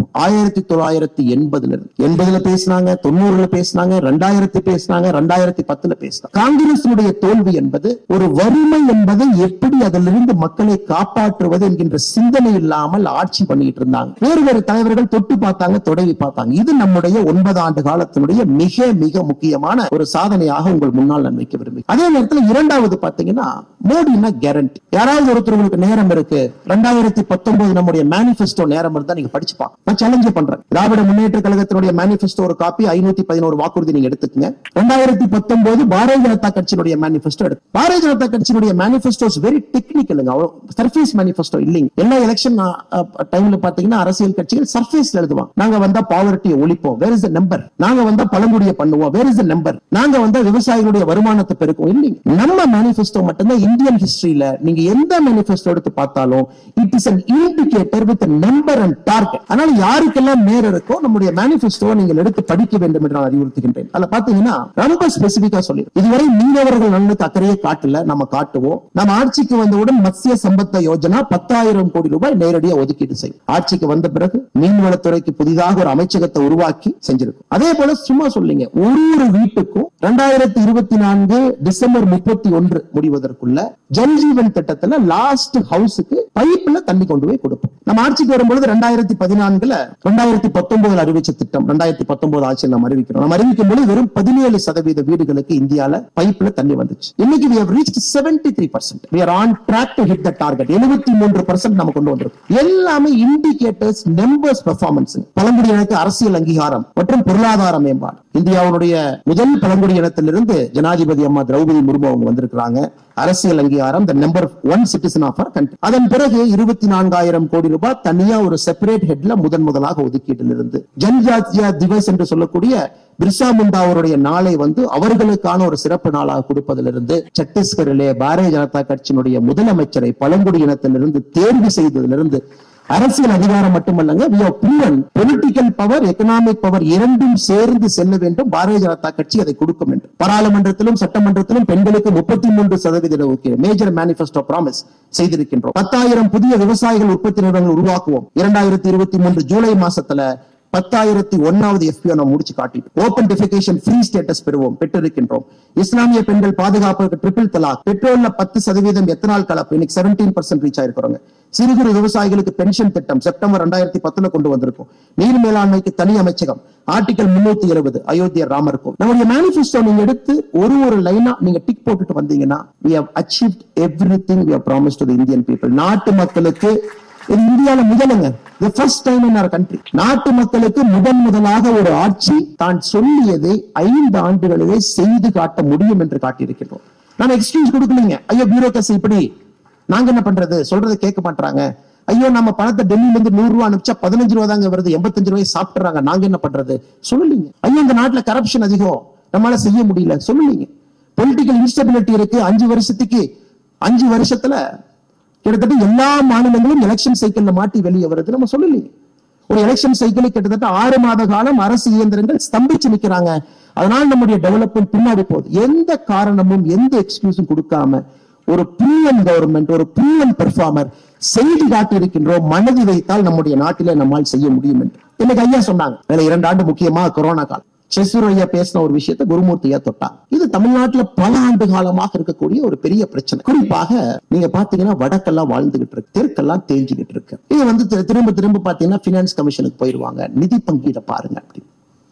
ஆயிரத்தி தொள்ளாயிரத்தி எண்பதுல இருந்து எண்பதுல பேசினாங்க, தொண்ணூறுல பேசினாங்க, ரெண்டாயிரத்தி பேசினாங்க, ரெண்டாயிரத்தி பத்துல பேசினாங்க. காங்கிரசுடைய தோல்வி என்பது ஒரு வறுமை என்பதை எப்படி அதிலிருந்து மக்களை காப்பாற்றுவது என்கின்ற சிந்தனை இல்லாமல் ஆட்சி பண்ணிட்டு இருந்தாங்க. வேறு வேறு தலைவர்கள் தொட்டு பார்த்தாங்க, தொடங்கி பார்த்தாங்க. இது நம்முடைய ஒன்பது ஆண்டு காலத்தினுடைய மிக மிக முக்கியமான ஒரு சாதனையாக உங்கள் முன்னால் நான் வைக்க விரும்பி. அதே நேரத்தில் இரண்டாவது பாத்தீங்கன்னா மோடினா கேரண்டி. யாராவது ஒருத்தர் உங்களுக்கு நேரம் இருக்கு, ரெண்டாயிரத்தி பத்தொன்பது நம்முடைய மேனிபெஸ்டோ நேரம் இருந்தா நீங்க படிச்சு பாருங்க. நான் சேலஞ்ச் பண்றேன். திராவிட முன்னேற்ற கழகத்தினுடைய மேனிபெஸ்டோ ஒரு காப்பி ஐநூத்தி பதினோரு வாக்குறுதி நீங்க எடுத்துக்கங்க. ரெண்டாயிரத்தி பத்தொன்பது பாரதிய ஜனதா கட்சியினுடைய மேனிபெஸ்டோ எடுத்து பாரதிய ஜனதா கட்சியினுடைய manifesto very technical, surface manifesto இல்லைங்க. எல்லா எலெக்ஷன் டைம்ல பாத்தீங்கன்னா அரசியல் கட்சிகள் சர்ஃபேஸ்ல எழுதுவாங்க. நாங்க வந்தா பாவர்ட்டியை ஒழிப்போம், வேர் இஸ் தி நம்பர். நாங்க வந்தா பழங்குடியை பண்ணுவோம், வேர் இஸ் தி நம்பர். நாங்க வந்தா விவசாயிகளுடைய வருமானத்தை பெருக்கும், இல்லைங்க. நம்ம மேனிபெஸ்டோ மட்டும்தான் இந்தியன் ஹிஸ்டரியில நீங்க எந்த மேனிபெஸ்டோ எடுத்து பார்த்தாலும் it is an indicator with a number and target. அதனால யாருக்கெல்லாம் நேரம் இருக்கோ நம்முடைய மேனிபெஸ்டோ நீங்கள் எடுத்து படிக்க வேண்டும் என்று நான் அறிவுறுத்துகின்றேன். அதுல பாத்தீங்கன்னா ரொம்ப ஸ்பெசிபிக்கா சொல்லி இதுவரை மீனவர்கள் நலனுக்கு அக்கறையே காட்டல, நம்ம காட்டுவோம். நம்ம ஆட்சிக்கு வந்தவுடன் மத்ஸ்ய சம்பத்த யோஜனா பத்தாயிரம் கோடி ரூபாய் நேரடியாக ஒதுக்கீடு செய்யும். ஆட்சிக்கு வந்த பிறகு மீன்வளத்துறைக்கு புதிதாக ஒரு அமைச்சகத்தை உருவாக்கி செஞ்சிருக்கும். அதே போல சும்மா சொல்லிங்க, ஒரு ஒரு வீட்டுக்கும் இரண்டாயிரத்தி இருபத்தி நான்கு டிசம்பர் முப்பத்தி ஒன்று முடிவதற்குள்ள ஜல்ஜீவன் திட்டத்துல லாஸ்ட் ஹவுஸுக்கு பைப்ல தண்ணி கொண்டு போய் கொடுப்போம். நம்ம ஆட்சிக்கு வரும்பொழுது ரெண்டாயிரத்தி பதினான்குல ரெண்டாயிரத்தி பத்தொன்பதுல அறிவிச்ச திட்டம் ரெண்டாயிரத்தி பத்தொன்பது ஆட்சியில் நாம் அறிவிக்கிறோம். நம்ம அறிவிக்கும் போது வெறும் பதினேழு சதவீத வீடுகளுக்கு இந்தியால பைப்ல தண்ணி வந்துச்சு. இன்னைக்கு we have reached seventy-three percent. We are on track to hit the target. எழுபத்தி மூன்று பர்சன்ட் நம்ம கொண்டு வந்திருக்கோம். எல்லாமே இண்டிகேட்டர்ஸ், நம்பர்ஸ், பெர்ஃபார்மன்ஸ். பழங்குடியினருக்கு அரசியல் அங்கீகாரம் மற்றும் பொருளாதார மேம்பாடு. இந்தியாவுடைய முதல் பழங்குடி இனத்திலிருந்து ஜனாதிபதி அம்மா திரௌபதி முர்மு அவங்க வந்திருக்கிறாங்க. அரசியல் அங்கீகாரம், the number one citizen of our country. அதன் பிறகு இருபத்தி நான்காயிரம் கோடி ரூபாய் தனியா ஒரு செப்பரேட் ஹெட்ல முதன் முதலாக ஒதுக்கீட்டில் இருந்து ஜன்ஜாத்தியா திவஸ் என்று சொல்லக்கூடிய பிர்சா முண்டா அவருடைய நாளை வந்து அவர்களுக்கான ஒரு சிறப்பு நாளாக கொடுப்பதிலிருந்து சத்தீஸ்கரிலே பாரதிய ஜனதா கட்சியினுடைய முதலமைச்சரை பழங்குடி இனத்திலிருந்து தேர்வு செய்ததிலிருந்து அரசியல் அதிகாரம் மட்டுமல்லங்க, we have proven political power, economic power இரண்டும் சேர்ந்து செல்ல வேண்டும். பாரதிய ஜனதா கட்சி அதை கொடுக்கும் என்று பாராளுமன்றத்திலும் சட்டமன்றத்திலும் பெண்களுக்கு முப்பத்தி மூன்று சதவீத மேஜர் மேனிபெஸ்டோ ப்ராமிஸ் செய்திருக்கின்றோம். பத்தாயிரம் புதிய விவசாயிகள் உற்பத்தி நிறுவனங்கள் உருவாக்குவோம். இரண்டாயிரத்தி இருபத்தி மூன்று ஜூலை மாசத்துல பத்தாயிரத்தி ஒன்னாவது எஃபிஓ நம்ம முடிச்சு காட்டிட்டு ஓபன் டெஃபிகேஷன் ஃப்ரீ ஸ்டேட்டஸ் பெறுவோம், பெற்றிருக்கின்றோம். இஸ்லாமிய பெண்கள் பாதுகாப்புக்கு ட்ரிபிள் தலாக், பெட்ரோல்ல பத்து சதவீதம் எத்தனால் கலப்பு, இன்னைக்கு செவன்டீன் பர்சன்ட் ரீச் ஆயிருக்கிறோங்க. சிறு குறு விவசாயிகளுக்கு பென்ஷன் திட்டம் செப்டம்பர் ரெண்டாயிரத்தி பத்துல கொண்டு வந்திருக்கும். நீர் மேலாண்மைக்கு தனி அமைச்சகம், ஆர்டிகல் முன்னூத்தி இருபது அயோத்தியா ராமர் கோவில். நம்முடைய மேனிபெஸ்டோ நீங்க எடுத்து ஒரு ஒரு லைனா நீங்க டிக் போட்டுட்டு வந்தீங்கன்னா we have achieved everything we have promised to the Indian people. நாட்டு மக்களுக்கு இது இந்தியாவில முதலுங்க, the first time in our country. நாட்டு மக்களுக்கு முதன் முதலாக ஒரு ஆட்சி தான் சொல்லியதை ஐந்து ஆண்டுகளிலே செய்து காட்ட முடியும் என்று காட்டியிருக்கிறோம். நாம எக்ஸ்கியூஸ் கொடுக்கலீங்க. ஐயோ பியூரோக்ரசி இப்படி, நாங்க என்ன பண்றது, சொல்றதை கேட்க மாட்டாங்க. ஐயோ நம்ம பணத்தை டெல்லியில இருந்து நூறு ரூபாய் அனுப்பிச்சா பதினஞ்சு ரூபாய் தாங்க வருது, எண்பத்தஞ்சு ரூபாய் சாப்பிட்டுறாங்க, நாங்க என்ன பண்றது சொல்லலீங்க. ஐயோ இந்த நாட்டுல கரப்ஷன் அதிகம், நம்மளால செய்ய முடியல சொல்லலீங்க. பொலிட்டிக்கல் இன்ஸ்டபிலிட்டி இருக்கு, அஞ்சு வருஷத்துக்கு அஞ்சு வருஷத்துல கிட்டத்தட்ட எல்லா மாநிலங்களும் எலெக்ஷன் சைக்கிள்ல மாட்டி வெளியே வருது நம்ம சொல்லலீங்க. ஒரு எலெக்ஷன் சைக்கிள் கிட்டத்தட்ட ஆறு மாத காலம் அரசு இயந்திரங்கள் ஸ்தம்பிச்சு நிக்கிறாங்க. அதனால நம்முடைய டெவலப்மெண்ட் பின்னாடி போகுது. எந்த காரணமும் எந்த எக்ஸ்கியூஸும் கொடுக்காம ஒரு ப்ரூவன் கவர்மெண்ட், ஒரு ப்ரூவன் பெர்ஃபார்மர் செய்தி காட்டி இருக்கின்றோம். மனதி வைத்தால் நம்முடைய நாட்டிலே நம்மால் செய்ய முடியும் என்று இன்னைக்கு ஐயா சொன்னாங்க. இரண்டு ஆண்டு முக்கியமா கொரோனா காலம் செசூர் ஐயா பேசின ஒரு விஷயத்தை குருமூர்த்தியா தொட்டாங்க. இது தமிழ்நாட்டில் பல ஆண்டு காலமாக இருக்கக்கூடிய ஒரு பெரிய பிரச்சனை. குறிப்பாக நீங்க பாத்தீங்கன்னா வடக்கெல்லாம் வாழ்ந்துகிட்டு இருக்கு, தெற்கெல்லாம் தேஞ்சுக்கிட்டு இருக்கு. இது வந்து திரும்ப திரும்ப பாத்தீங்கன்னா பினான்ஸ் கமிஷனுக்கு போயிருவாங்க, நிதி பங்கீட பாருங்க அப்படி.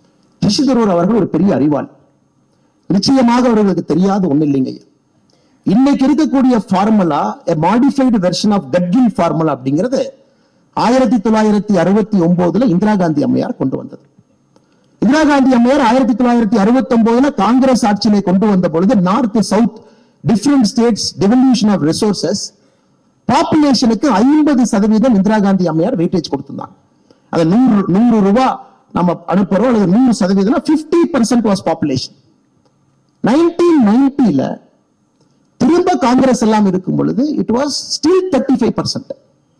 சசி தரூர் அவர்கள் ஒரு பெரிய அறிவாளி, நிச்சயமாக அவர்களுக்கு தெரியாத ஒண்ணு இல்லைங்க. இன்னைக்கு இருக்கக்கூடிய formula modified version of Gadgil formula அப்படிங்கிறது ஆயிரத்தி தொள்ளாயிரத்தி அறுபத்தி ஒன்பதுல இந்திரா காந்தி அம்மையார் கொண்டு வந்தது. இந்திரா காந்தி அம்மையார் ஆயிரத்தி தொள்ளாயிரத்தி அறுபத்தி ஒன்பதுல காங்கிரஸ் ஆட்சியிலே கொண்டு வந்த பொழுது north south different states devolution of resources பாப்புலேஷனுக்கு ஐம்பது சதவீதம் இந்திரா காந்தி அம்மையார் வெயிட்டேஜ் கொடுத்திருந்தாங்க. அது நூறு நூறு ரூபாய் நம்ம அனுப்புறோம், அல்லது நூறு சதவீதம் fifty percent was population. Nineteen நைன்டில திரும்ப காங்கிரஸ் எல்லாம் இருக்கும் பொழுது it was still thirty five percent.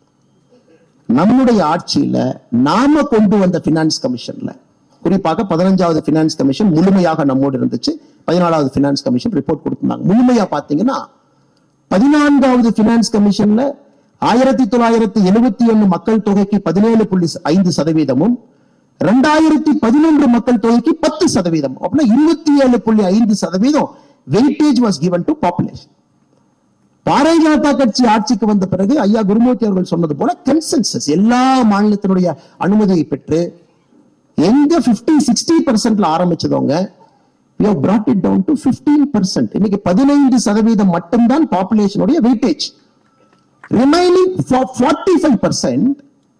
நம்முடைய ஆட்சியில நாம கொண்டு வந்த பினான்ஸ் கமிஷன்ல குறிப்பாக பதினஞ்சாவது பினான்ஸ் கமிஷன் முழுமையாக நம்மோடு இருந்துச்சு. பதினாலாவது பினான்ஸ் கமிஷன் ரிப்போர்ட் கொடுத்திருந்தாங்க. முழுமையா பாத்தீங்கன்னா பதினான்காவது பினான்ஸ் கமிஷன்ல ஆயிரத்தி தொள்ளாயிரத்தி எழுபத்தி ஒன்னு மக்கள் தொகைக்கு பதினேழு புள்ளி ஐந்து சதவீதமும் இரண்டாயிரத்தி பதினொன்று மக்கள் தொகைக்கு பத்து சதவீதம் அப்படின்னா இருபத்தி ஏழு புள்ளி ஐந்து சதவீதம் weightage was given to population. பாரதிய ஜனதா கட்சி ஆட்சிக்கு வந்த பிறகு ஐயா குருமூர்த்தி அவர்கள் சொன்னது போல கன்சென்சஸ் எல்லா மாநிலத்தினுடைய அனுமதியை பெற்று எங்க பிப்டி சிக்ஸ்டி பர்சன்ட்ல ஆரம்பிச்சதவங்க we have brought it down to fifteen percent. இன்னைக்கு பதினைந்து சதவீதம் மட்டும்தான் பாப்புலேஷனுடைய weightage. Remaining for forty-five percent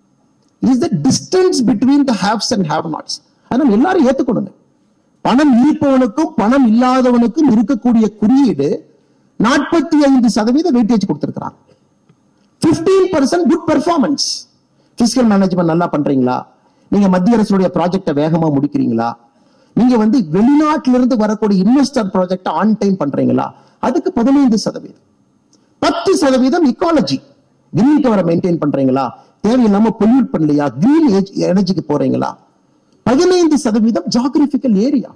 is the distance between the haves and have-nots. அதனால எல்லாரும் ஏத்துக்கணும். பணம் இருப்பவனுக்கும் பணம் இல்லாதவனுக்கும் இருக்கக்கூடிய குறியீடு நாற்பத்தி ஐந்து சதவீத வெயிட்டேஜ் கொடுத்திருக்கிறாங்க. பதினைந்து percent good performance. Physical management நல்லா பண்றீங்களா? நீங்க மத்திய அரசுடைய ப்ராஜெக்டை வேகமா முடிக்கிறீங்களா? நீங்க வந்து வெளிநாட்டிலிருந்து வரக்கூடிய இன்வெஸ்டர் ப்ராஜெக்ட் ஆன் டைம் பண்றீங்களா? அதுக்கு பதினைந்து சதவீதம். பத்து சதவீதம் இக்காலஜி, கிரீன் கவரை மெயின்டைன் பண்றீங்களா? தேவையில்லாம பொல்யூட் பண்ணலையா? கிரீன் எனர்ஜிக்கு போறீங்களா? பதினைந்து சதவீதம் ஜியோகிராபிக்கல் ஏரியா.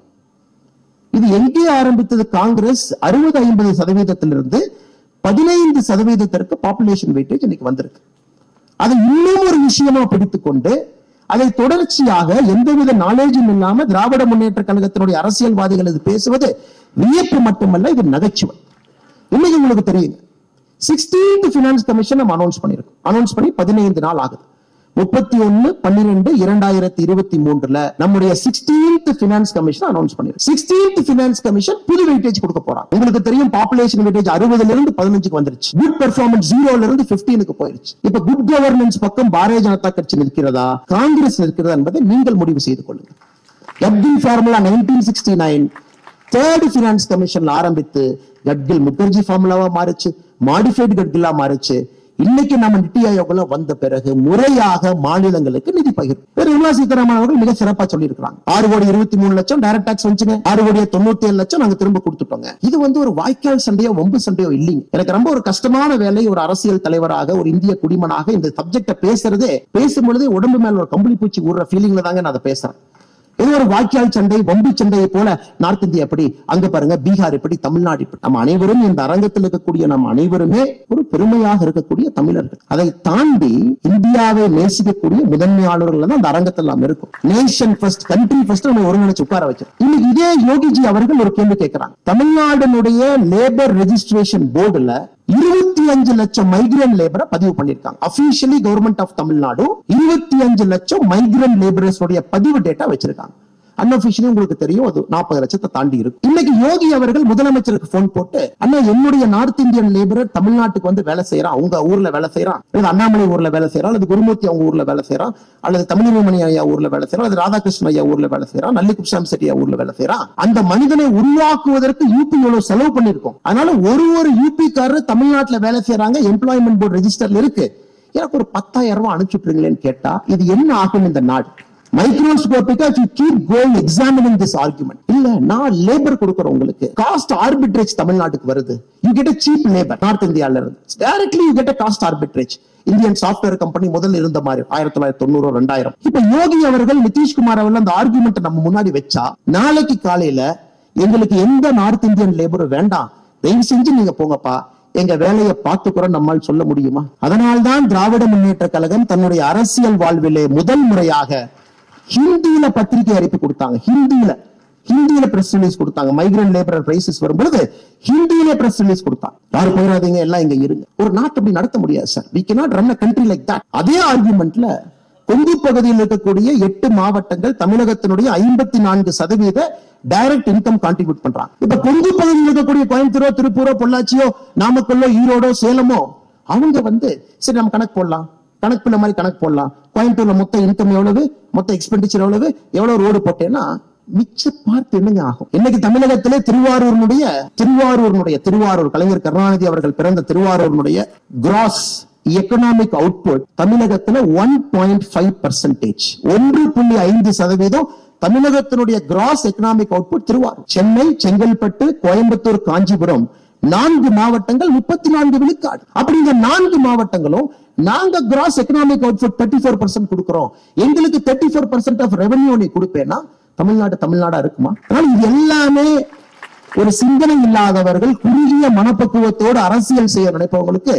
இது எங்கே ஆரம்பித்தது? காங்கிரஸ் அறுபது ஐம்பது சதவீதத்திலிருந்து பதினைந்து சதவீதத்திற்கு பாப்புலேஷன் வெயிட்டேஜ் இன்னைக்கு வந்திருக்கு. அதை இன்னும் ஒரு விஷயமா பிடித்துக் கொண்டு அதை தொடர்ச்சியாக எந்தவித நாலேஜும் இல்லாம திராவிட முன்னேற்ற கழகத்தினுடைய அரசியல்வாதிகள் இது பேசுவது வியப்பு மட்டுமல்ல, இது நகைச்சுவை. இன்னைக்கு உங்களுக்கு தெரியுங்க, சிக்ஸ்டீன்த் பினான்ஸ் கமிஷன் நம்ம அனௌன்ஸ் பண்ணிருக்கோம். அனௌன்ஸ் பண்ணி பதினைந்து நாள் ஆகுது. முப்பத்தி ஒன்னு பன்னிரெண்டு இரண்டாயிரத்தி இருபத்தி மூன்றுல நம்முடைய சிக்ஸ்டீன்த் பினான்ஸ் கமிஷன் அனௌன்ஸ் பண்ணிருக்கோம். சிக்ஸ்டீன்த் பினான்ஸ் கமிஷன் புது வெயிட்டேஜ் கொடுக்க போறாங்க. உங்களுக்கு தெரியும், பாப்புலேஷன் வெயிட்டேஜ் அறுபதுல இருந்து பதினஞ்சுக்கு வந்துருச்சு. குட் பெர்ஃபார்மன்ஸ் ஜீரோல இருந்து பதினைந்துக்கு போயிருச்சு. இப்ப குட் கவர்னன்ஸ் பக்கம் பாரதிய ஜனதா கட்சி நிற்கிறதா, காங்கிரஸ் நிற்கிறதா என்பதை நீங்கள் முடிவு செய்து கொள்ளுங்கள். Gadgil formula nineteen sixty nine third finance கமிஷன்ல ஆரம்பித்து கட்கில் முகர்ஜி ஃபார்முலாவா மாறிச்சு, மாடிஃபைடு கட்கிலா மாறிச்சு. இன்னைக்கு நம்ம நித்தி ஆயோக்ல வந்த பிறகு முறையாக மாநிலங்களுக்கு நிதி பகிர்வு. நிர்மலா சீதாராமன் அவர்கள் மிக சிறப்பா சொல்லி இருக்காங்க. ஆறு கோடி இருபத்தி மூணு லட்சம் டைரக்ட் டாக்ஸ் வந்துச்சுங்க, ஆறு கோடி தொண்ணூத்தி ஏழு லட்சம் நாங்க திரும்ப கொடுத்துட்டோங்க. இது வந்து ஒரு வாய்க்கால் சண்டையோ வம்பு சண்டையோ இல்லைங்க. எனக்கு ரொம்ப ஒரு கஷ்டமான வேலை, ஒரு அரசியல் தலைவராக ஒரு இந்திய குடிமனாக இந்த சப்ஜெக்ட பேசுறதே, பேசும்பொழுதே உடம்பு மேல ஒரு கம்பளி பூச்சி ஊடுற ஃபீலிங்ல தாங்க நான் அதை பேசுறேன். இது ஒரு வாய்க்கால் சண்டை, வம்பு சண்டையை போல நார்த் இந்தியா எப்படி, அங்க பாருங்க பீகார் எப்படி, தமிழ்நாடு எப்படி. நம்ம அனைவரும் இந்த அரங்கத்தில் இருக்கக்கூடிய நம்ம அனைவருமே ஒரு பெருமையாக இருக்கக்கூடிய தமிழர்கள். அதை தாண்டி இந்தியாவை நேசிக்கக்கூடிய முதன்மையாளர்கள் தான் அந்த அரங்கத்தில் நாம் இருக்கும். நேஷன் ஃபர்ஸ்ட், கண்ட்ரி ஃபர்ஸ்ட் நம்ம ஒருங்கிணைச்சு உட்கார வச்சோம். இன்னைக்கு இதே யோகிஜி அவர்கள் ஒரு கேள்வி கேட்கிறாங்க. தமிழ்நாடுடைய லேபர் ரெஜிஸ்ட்ரேஷன் போர்டுல இருபத்தி அஞ்சு லட்சம் மைக்ரண்ட் லேபரை பதிவு பண்ணிருக்காங்க. அபிஷியலி கவர்மெண்ட் ஆஃப் தமிழ்நாடு இருபத்தி அஞ்சு லட்சம் மைக்ரண்ட் லேபரர்ஸ் பதிவு டேட்டா வச்சிருக்காங்க. அன்அபிஷியலி உங்களுக்கு தெரியும், அது நாற்பது லட்சத்தை தாண்டி இருக்கு. இன்னைக்கு யோகி அவர்கள் முதலமைச்சருக்கு போன் போட்டு, அண்ணா என்னுடைய நார்த் இந்தியன் லேபரர் தமிழ்நாட்டுக்கு வந்து வேலை செய்யறான், உங்க ஊர்ல வேலை செய்யறான், அல்லது அண்ணாமலை ஊர்ல வேலை செய்யறான், அல்லது குருமூர்த்தி அவங்க ஊர்ல வேலை செய்யறான், அல்லது தமிழ்மணி ஐயா ஊர்ல வேலை செய்யறான், அல்லது ராதாகிருஷ்ணன் ஐயா ஊர்ல வேலை செய்யறான், நல்லி குப்சாமி செட்டி ஊர்ல வேலை செய்யறான். அந்த மனிதனை உருவாக்குவதற்கு யூபி எவ்வளவு செலவு பண்ணிருக்கோம். அதனால ஒரு ஒரு யூபி காரர் தமிழ்நாட்டுல வேலை செய்யறாங்க, எம்ப்ளாய்மெண்ட் போர்டு ரெஜிஸ்டர்ல இருக்கு, எனக்கு ஒரு பத்தாயிரம் ரூபாய் அனுப்பிச்சுட்டுருங்களேன்னு கேட்டா இது என்ன ஆகும் இந்த நாடு? மைக்ரோஸ்கோபிக்கா if you keep going examining this argument, இல்ல நான் லேபர் கொடுக்கறேன் உங்களுக்கு, காஸ்ட் ஆர்பிட்ரேஜ் தமிழ்நாட்டுக்கு வருது, you get a cheap labor north இந்தியால இருந்து, directly you get a cost arbitrage. Indian software company முதல்ல இருந்த மாதிரி ஆயிரத்தி தொள்ளாயிரத்தி தொண்ணூறு ரெண்டாயிரம். இப்ப யோகி அவர்கள் நிதிஷ்குமார் அவர்கள் அந்த ஆர்குமெண்ட் நம்ம முன்னாடி வச்சா, நாளைக்கு காலையில எங்களுக்கு எந்த நார்த் இந்தியன் லேபர் வேண்டாம், தயவு செஞ்சு நீங்க போங்கப்பா, எங்க வேலையை பார்த்துக்கிறோம் நம்மால் சொல்ல முடியுமா? அதனால்தான் திராவிட முன்னேற்ற கழகம் தன்னுடைய அரசியல் வாழ்விலே முதல் முறையாக ஹிந்தியில பத்திரிகை அறிப்பு கொடுத்தாங்க. ஹிந்தியில ஹிந்தியில பிரஸ் ரிலீஸ் கொடுத்தாங்க. மைக்ரண்ட் லேபரர் பிரைசஸ் வரும்போது ஹிந்தியில பிரஸ் ரிலீஸ் கொடுத்தாங்க. யாரு போயிடாதீங்க, எல்லாம் இங்க இருங்க. ஒரு நாட்டு அப்படி நடத்த முடியாது sir. we cannot run a country like that. அதே ஆர்குமெண்ட்ல கொங்கு பகுதியில் இருக்கக்கூடிய எட்டு மாவட்டங்கள் தமிழகத்தினுடைய ஐம்பத்தி நான்கு சதவீத டைரக்ட் இன்கம் கான்ட்ரிபியூட் பண்றாங்க. இப்ப கொங்கு பகுதியில் இருக்கக்கூடிய கோயம்புத்தூரோ, திருப்பூரோ, பொள்ளாச்சியோ, நாமக்கல்லோ, ஈரோடோ, சேலமோ அவங்க வந்து சரி நம்ம கணக்கு போடலாம், கணக்கு பிள்ளை மாதிரி கணக்கு போடலாம். கோயம்புத்தூர்ல மொத்த இன்கம் எவ்வளவு, மொத்த எக்ஸ்பெண்டிச்சர் எவ்வளவு, எவ்வளவு ரோடு போட்டேன்னா மிச்ச பார்த்து என்னங்க ஆகும்? இன்னைக்கு தமிழகத்திலே திருவாரூருடைய திருவாரூருடைய திருவாரூர் கலைஞர் கருணாநிதி அவர்கள் பிறந்த திருவாரூருடைய கிராஸ் எக்கனாமிக் அவுட்புட் தமிழகத்துல ஒன் பாயிண்ட் ஃபைவ் பர்சன்டேஜ் ஒன்று புள்ளி ஐந்து சதவீதம் தமிழகத்தினுடைய gross economic output Thiruvarur. Chennai, Chengalpattu, Coimbatore, Kanchipuram நான்கு மாவட்டங்கள் முப்பத்தி நான்கு விழுக்காடு. அப்படி இந்த நான்கு மாவட்டங்களும் நாங்க gross economic output thirty four percent கொடுக்கிறோம், எங்களுக்கு thirty four percent of revenue நீ கொடுப்பேன்னா தமிழ்நாடு தமிழ்நாடா இருக்குமா? ஆனால் இது எல்லாமே ஒரு சிந்தனை இல்லாதவர்கள், குறுகிய மனப்பக்குவத்தோடு அரசியல் செய்ய நினைப்பவங்களுக்கு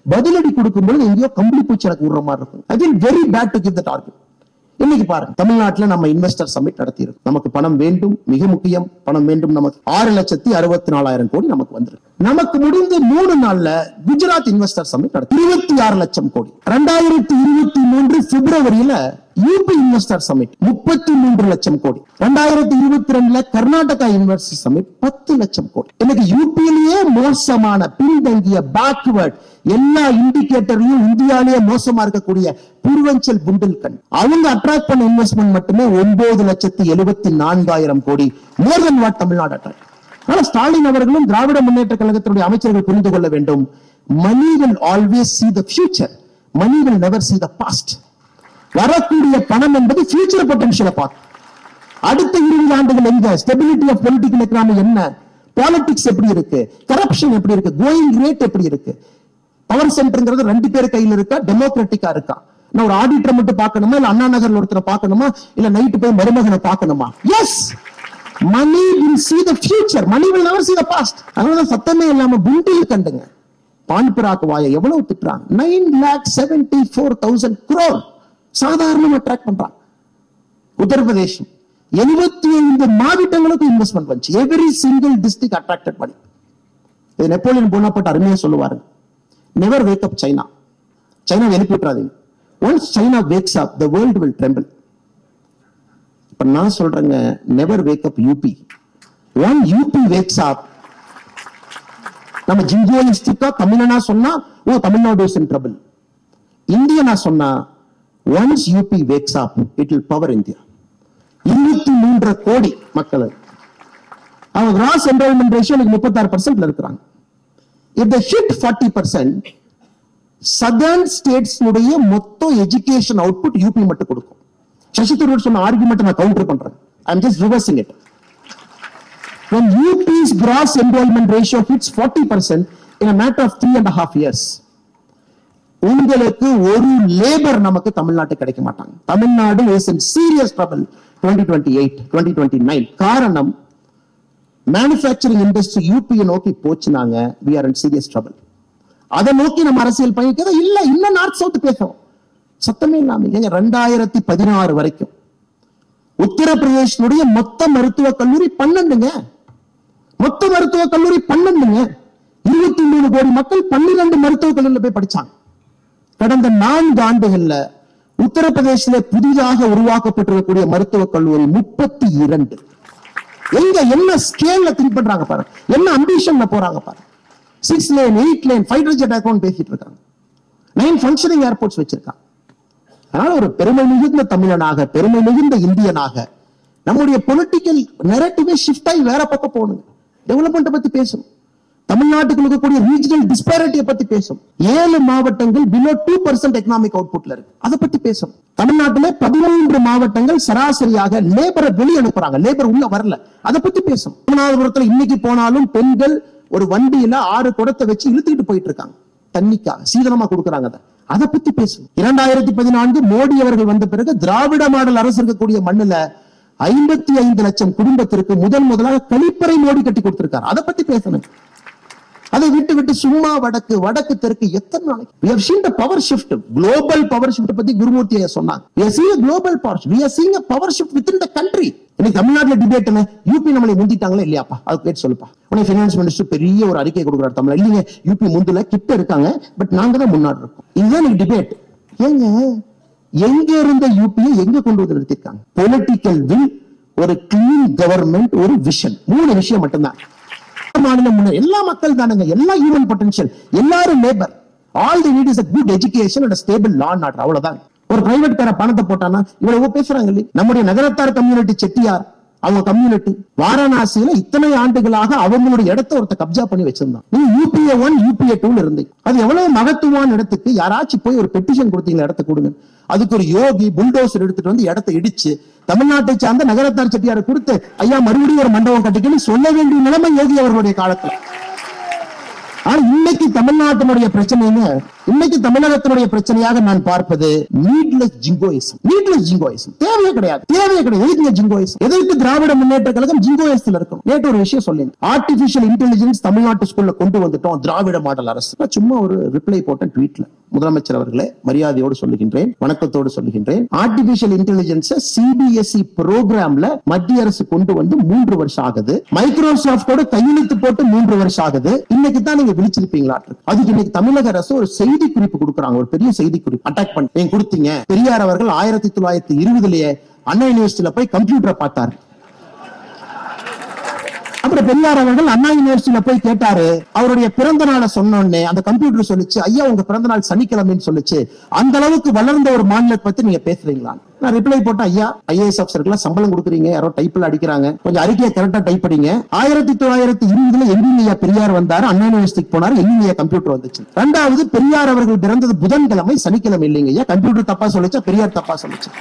பதிலடி கொடுக்கும்போது எங்கேயோ கம்பளி பூச்சி எனக்கு விடுற மாதிரி இருக்கும். I feel very bad to give the target. இன்னைக்கு பாருங்க, தமிழ்நாட்டில் நம்ம இன்வெஸ்டர் சமிட் நடத்தி இருக்கு. நமக்கு பணம் வேண்டும், மிக முக்கியம் பணம் வேண்டும். நமக்கு ஆறு லட்சத்தி அறுபத்தி நாலாயிரம் கோடி நமக்கு வந்திருக்கு. நமக்கு முடிந்து மூணு நாள்ல குஜராத் இன்வெஸ்டர் சமிட் நடத்தி இருபத்தி ஆறு லட்சம் கோடி. இரண்டாயிரத்தி இருபத்தி மூன்று பிப்ரவரியில யூபி இன்வெஸ்டர் சமிட் முப்பத்தி மூன்று லட்சம் கோடி. இரண்டாயிரத்தி இருபத்தி ரெண்டுல கர்நாடகா இன்வெஸ்டர் சமிட் பத்து லட்சம் கோடி. எனக்கு யூபியிலேயே மோசமான பின்தங்கிய பேக்வர்ட் எல்லா இண்டிகேட்டர்லயும் இந்தியாலேயே மோசமா இருக்கக்கூடிய பூர்வஞ்சல் புண்டல்கண்ட் அவங்க அட்ராக்ட் பண்ண இன்வெஸ்ட்மெண்ட் மட்டுமே ஒன்பது லட்சத்தி எழுபத்தி நான்காயிரம் கோடி. More then what Tamil Nadu attract. ஆனா ஸ்டாலின் அவர்களும் திராவிட முன்னேற்ற கழகத்தினுடைய அமைச்சர்கள் புரிந்து கொள்ள வேண்டும். மணி will always see the future. Money will never see the past. வரக்கூடிய பணம் என்பது ஃபியூச்சர் பொட்டன்ஷியலை பார்க்கும். அடுத்த இருபது ஆண்டுகள் எங்க ஸ்டெபிலிட்டி ஆஃப் பொலிட்டிக்கல் எக்கனாமி என்ன, பாலிடிக்ஸ் எப்படி இருக்கு, கரப்ஷன் எப்படி இருக்கு, கோயிங் ரேட் எப்படி இருக்கு, பவர் சென்டர்ங்கிறது ரெண்டு பேர் கையில் இருக்கா, டெமோக்ராட்டிக்கா இருக்கா, நான் ஒரு ஆடிட்டர் மட்டும் பார்க்கணுமா, இல்ல அண்ணா நகர்ல ஒருத்தரை பார்க்கணுமா, இல்ல நைட்டு போய் மருமகனை பார்க்கணுமா? Yes, money will see the future, money will never see the past. அதனால சத்தமே இல்லாம புண்டில் கண்டுங்க பான்பராக் வாயை எவ்வளவு திட்டுறாங்க. Nine lakh seventy four thousand crore சாதாரணமா அட்ராக்ட் பண்றாங்க. உத்தரப்பிரதேசம் எழுபத்தி ஐந்து மாவட்டங்களுக்கு இன்வெஸ்ட்மெண்ட் வந்துச்சு. எவ்ரி சிங்கிள் டிஸ்ட்ரிக்ட் அட்ராக்டட் பண்ணி. இது நெப்போலியன் போனாப்பட்ட அருமையா சொல்லுவாரு, never wake up China. China எழுப்பி விட்டுறாதீங்க. Once China wakes up the world will tremble. இப்ப நான் சொல்றேங்க, never wake up UP. One UP wakes up, நம்ம ஜிங்கோயிஸ்டிக்கா தமிழனா சொன்னா oh Tamil Nadu is in trouble. இந்தியனா சொன்னா once U P wakes up it will power India. இருபத்தி மூன்று கோடி மக்கள் அவங்க கிராஸ் என்ரோல்மென்ட் ரேஷியோ முப்பத்தாறு பர்சன்ட்ல இருக்கிறாங்க. if they hit forty percent southern states உடைய மொத்த எஜுகேஷன் அவுட்புட் யூபி மட்டும் கொடுக்கும். சசி தரூர் சொன்ன ஆர்குமெண்ட் நான் கவுண்டர் பண்றேன். I am just reversing it. when U P's gross enrollment ratio hits forty percent in a matter of three and a half years, உங்களுக்கு ஒரு labour நமக்கு தமிழ்நாட்டு கிடைக்க மாட்டாங்க. Tamil Nadu is in serious trouble twenty twenty-eight twenty twenty-nine. காரணம் manufacturing industry யூபியை நோக்கி போச்சுனாங்க, we are in serious trouble. அதை நோக்கி நம்ம அரசியல் பயணிக்கிறத இல்ல, இன்னும் நார்த் சவுத் பேசுறோம் சத்தமே இல்லாம. எங்க ரெண்டாயிரத்தி பதினாறு வரைக்கும் உத்தரப்பிரதேசனுடைய மொத்த மருத்துவக் கல்லூரி பன்னெண்டுங்க, மொத்த மருத்துவக் கல்லூரி பன்னெண்டுங்க. இருபத்தி மூணு கோடி மக்கள் பன்னிரண்டு மருத்துவக் கல்லூரியில் போய் படிச்சாங்க. கடந்த நான்கு ஆண்டுகள்ல உத்தரப்பிரதேசத்தில் புதிதாக உருவாக்கப்பட்டிருக்கக்கூடிய மருத்துவக் கல்லூரி முப்பத்தி இரண்டு. எங்க என்ன ஸ்கேல்ல திங்க் பண்றாங்க பாருங்க, என்ன அம்பிஷன்ல போறாங்க பாருங்க. Six lane eight lane fighter jet account பேசிட்டு இருக்காங்க. நைன் ஃபங்க்ஷனிங் ஏர்போர்ட்ஸ் வச்சிருக்காங்க. அதனால ஒரு பெருமை மிகுந்த தமிழனாக, பெருமை மிகுந்த இந்தியனாக நம்முடைய பொலிட்டிக்கல் நெரேட்டிவே ஷிஃப்ட் ஆகி வேற பக்கம் போகணும். டெவலப்மெண்ட் பத்தி பேசணும். தமிழ்நாட்டுக்கு இருக்கக்கூடிய ரீஜனல் டிஸ்பாரிட்டியை பத்தி பேசும். ஏழு மாவட்டங்கள் பிலோ டூ பர்சன்ட் எக்கனாமிக் அவுட்புட்ல இருக்கு, அதை பத்தி பேசும். தமிழ்நாட்டில் பதிமூன்று மாவட்டங்கள் சராசரியாக லேபரை வெளியே அனுப்புறாங்க, லேபர் உள்ள வரல, அதை பத்தி பேசும். ராமநாதபுரத்துல இன்னைக்கு போனாலும் பெண்கள் ஒரு வண்டியில ஆறு குடத்தை வச்சு இழுத்துட்டு போயிட்டு இருக்காங்க, தண்ணிக்காக சீதனமா கொடுக்கறாங்க. அதை பத்தி பேசும். இரண்டாயிரத்தி பதினான்கு மோடி அவர்கள் வந்த பிறகு திராவிட மாடல் அரசு இருக்கக்கூடிய மண்ணுல ஐம்பத்தி ஐந்து லட்சம் குடும்பத்திற்கு முதல் முதலாக கழிப்பறை மோடி கட்டி கொடுத்திருக்காரு, அதை பத்தி பேசணும். அதை விட்டு விட்டு சும்மா வடக்கு வடக்கு தெற்கு எத்தனை நாளைக்கு? we have seen the power shift, global power shift பத்தி குருமூர்த்தி ஐயா சொன்னாங்க. we are seeing a global power shift, we are seeing a power shift within the country. இன்னைக்கு தமிழ்நாட்டுல டிபேட் என்ன, யூபி நம்மளை முந்திட்டாங்களா இல்லையாப்பா, அது கேட்டு சொல்லுப்பா. உடனே ஃபைனான்ஸ் மினிஸ்டர் பெரிய ஒரு அறிக்கை கொடுக்குறாரு தமிழ்ல, இல்லைங்க யூபி முந்துல கிட்ட இருக்காங்க, பட் நாங்க தான் முன்னாடி இருக்கோம். இதுதான் டிபேட். ஏங்க எங்க இருந்த யூபியை எங்க கொண்டு வந்து நிறுத்திருக்காங்க? பொலிட்டிக்கல் வில், ஒரு கிளீன் கவர்மெண்ட், ஒரு விஷன், மூணு விஷயம் மட்டும்தான். மாநிலம் எல்லா மக்கள் தானுங்க, எல்லா ஹியூமன் பொட்டன்ஷியல், எல்லாரும் labour. All the need is a good education and a stable law and order. அவ்வளவுதான். ஒரு பிரைவேட் கார பணத்தை போட்டானா இவ்வளவு பேசுறாங்க இல்லையா? நம்முடைய நகரத்தார் கம்யூனிட்டி, செட்டியார் அவங்க கம்யூனிட்டி வாரணாசியில இத்தனை ஆண்டுகளாக அவங்களுடைய இடத்தை ஒருத்த கப்ஜா பண்ணி வச்சிருந்தான். நீ யூபிஏ ஒன் யூபிஏ டூ இருந்தீங்க. அது எவ்வளவு மகத்துவமான இடத்துக்கு யாராச்சும் போய் ஒரு பெட்டிஷன் கொடுத்தீங்களா இடத்தை கொடுங்க, அதுக்கு ஒரு யோகி புல்டோசர் எடுத்துட்டு வந்து இடத்தை இடிச்சு தமிழ்நாட்டை சார்ந்த நகரத்தார் செட்டியாரை கொடுத்து ஐயா மறுபடியும் ஒரு மண்டபம் கட்டிக்கணும் சொல்ல வேண்டிய நிலைமை யோகி அவர்களுடைய காலத்துல. ஆனா இன்னைக்கு தமிழ்நாட்டினுடைய பிரச்சனைன்னு இன்னைக்கு தமிழகத்தினுடைய பிரச்சனையாக நான் பார்ப்பது நீட்லெஸ் ஜிங்கோயிசம். நீட்லெஸ் ஜிங்கோயிசம் தேவையே கிடையாது, தேவையே கிடையாது. ஜிங்கோயிசம் எதற்கு திராவிட முன்னேற்ற கழகம் ஜிங்கோயிசத்தில் இருக்கும்? நேற்று ஒரு விஷயம் சொல்லி ஆர்டிபிஷியல் இன்டெலிஜென்ஸ் தமிழ்நாட்டு ஸ்கூல்ல கொண்டு வந்துட்டோம் திராவிட மாடல் அரசு. சும்மா ஒரு ரிப்ளை போட்டேன் ட்வீட்ல. முதலமைச்சர் அவர்களே, மரியாதையோடு சொல்லுகின்றேன், வணக்கத்தோடு சொல்லுகின்றேன். ஆர்டிபிஷியல் இன்டெலிஜென்ஸ் சிபிஎஸ்இ புரோகிராம்ல மத்திய அரசு கொண்டு வந்து மூன்று வருஷம் ஆகுது. மைக்ரோசாப்டோட கையெழுத்து போட்டு மூன்று வருஷம் ஆகுது. இன்னைக்கு தான் நீங்க விழிச்சிருப்பீங்களா? அதுக்கு இன்னைக்கு தமிழக அரசு ஒரு செய்தி குறிப்பு கொடுக்குறாங்க, ஒரு பெரிய செய்தி குறிப்பு அட்டாக் பண்ணி நீங்க கொடுத்தீங்க. பெரியார் அவர்கள் ஆயிரத்தி தொள்ளாயிரத்தி இருபதுலயே அண்ணா யூனிவர்சிட்டியில போய் கம்ப்யூட்டரை பார்த்தாரு. அப்புறம் பெரியார் அவர்கள் அண்ணா யூனிவர்சிட்டியில போய் கேட்டாரு. அவருடைய பிறந்த நாளை சொன்னோடனே அந்த கம்ப்யூட்டர் சொல்லிச்சு, ஐயா உங்க பிறந்த நாள் சனிக்கிழமைன்னு சொல்லிச்சு. அந்த அளவுக்கு வளர்ந்த ஒரு மாநிலத்தை பத்தி நீங்க பேசுறீங்களா? நான் ரிப்ளை போட்டேன், ஐயா ஐஏஎஸ் ஆஃபீஸருக்கு சம்பளம் கொடுக்குறீங்க, யாரோ டைப்ல அடிக்கிறாங்க, கொஞ்சம் அறிக்கையை கரெக்டா டைப் படிங்க. ஆயிரத்தி தொள்ளாயிரத்தி இருபதுல எங்கிங்கய்யா பெரியார் வந்தாரு, அண்ணா யூனிவர்சிட்டிக்கு போனாரு, எங்கிங்கய்யா கம்ப்யூட்டர் வந்துச்சு. ரெண்டாவது, பெரியார் அவர்கள் பிறந்தது புதன்கிழமை, சனிக்கிழமை இல்லைங்கய்யா. கம்ப்யூட்டர் தப்பா சொல்லிச்சா, பெரியார் தப்பா சொல்லிச்சு.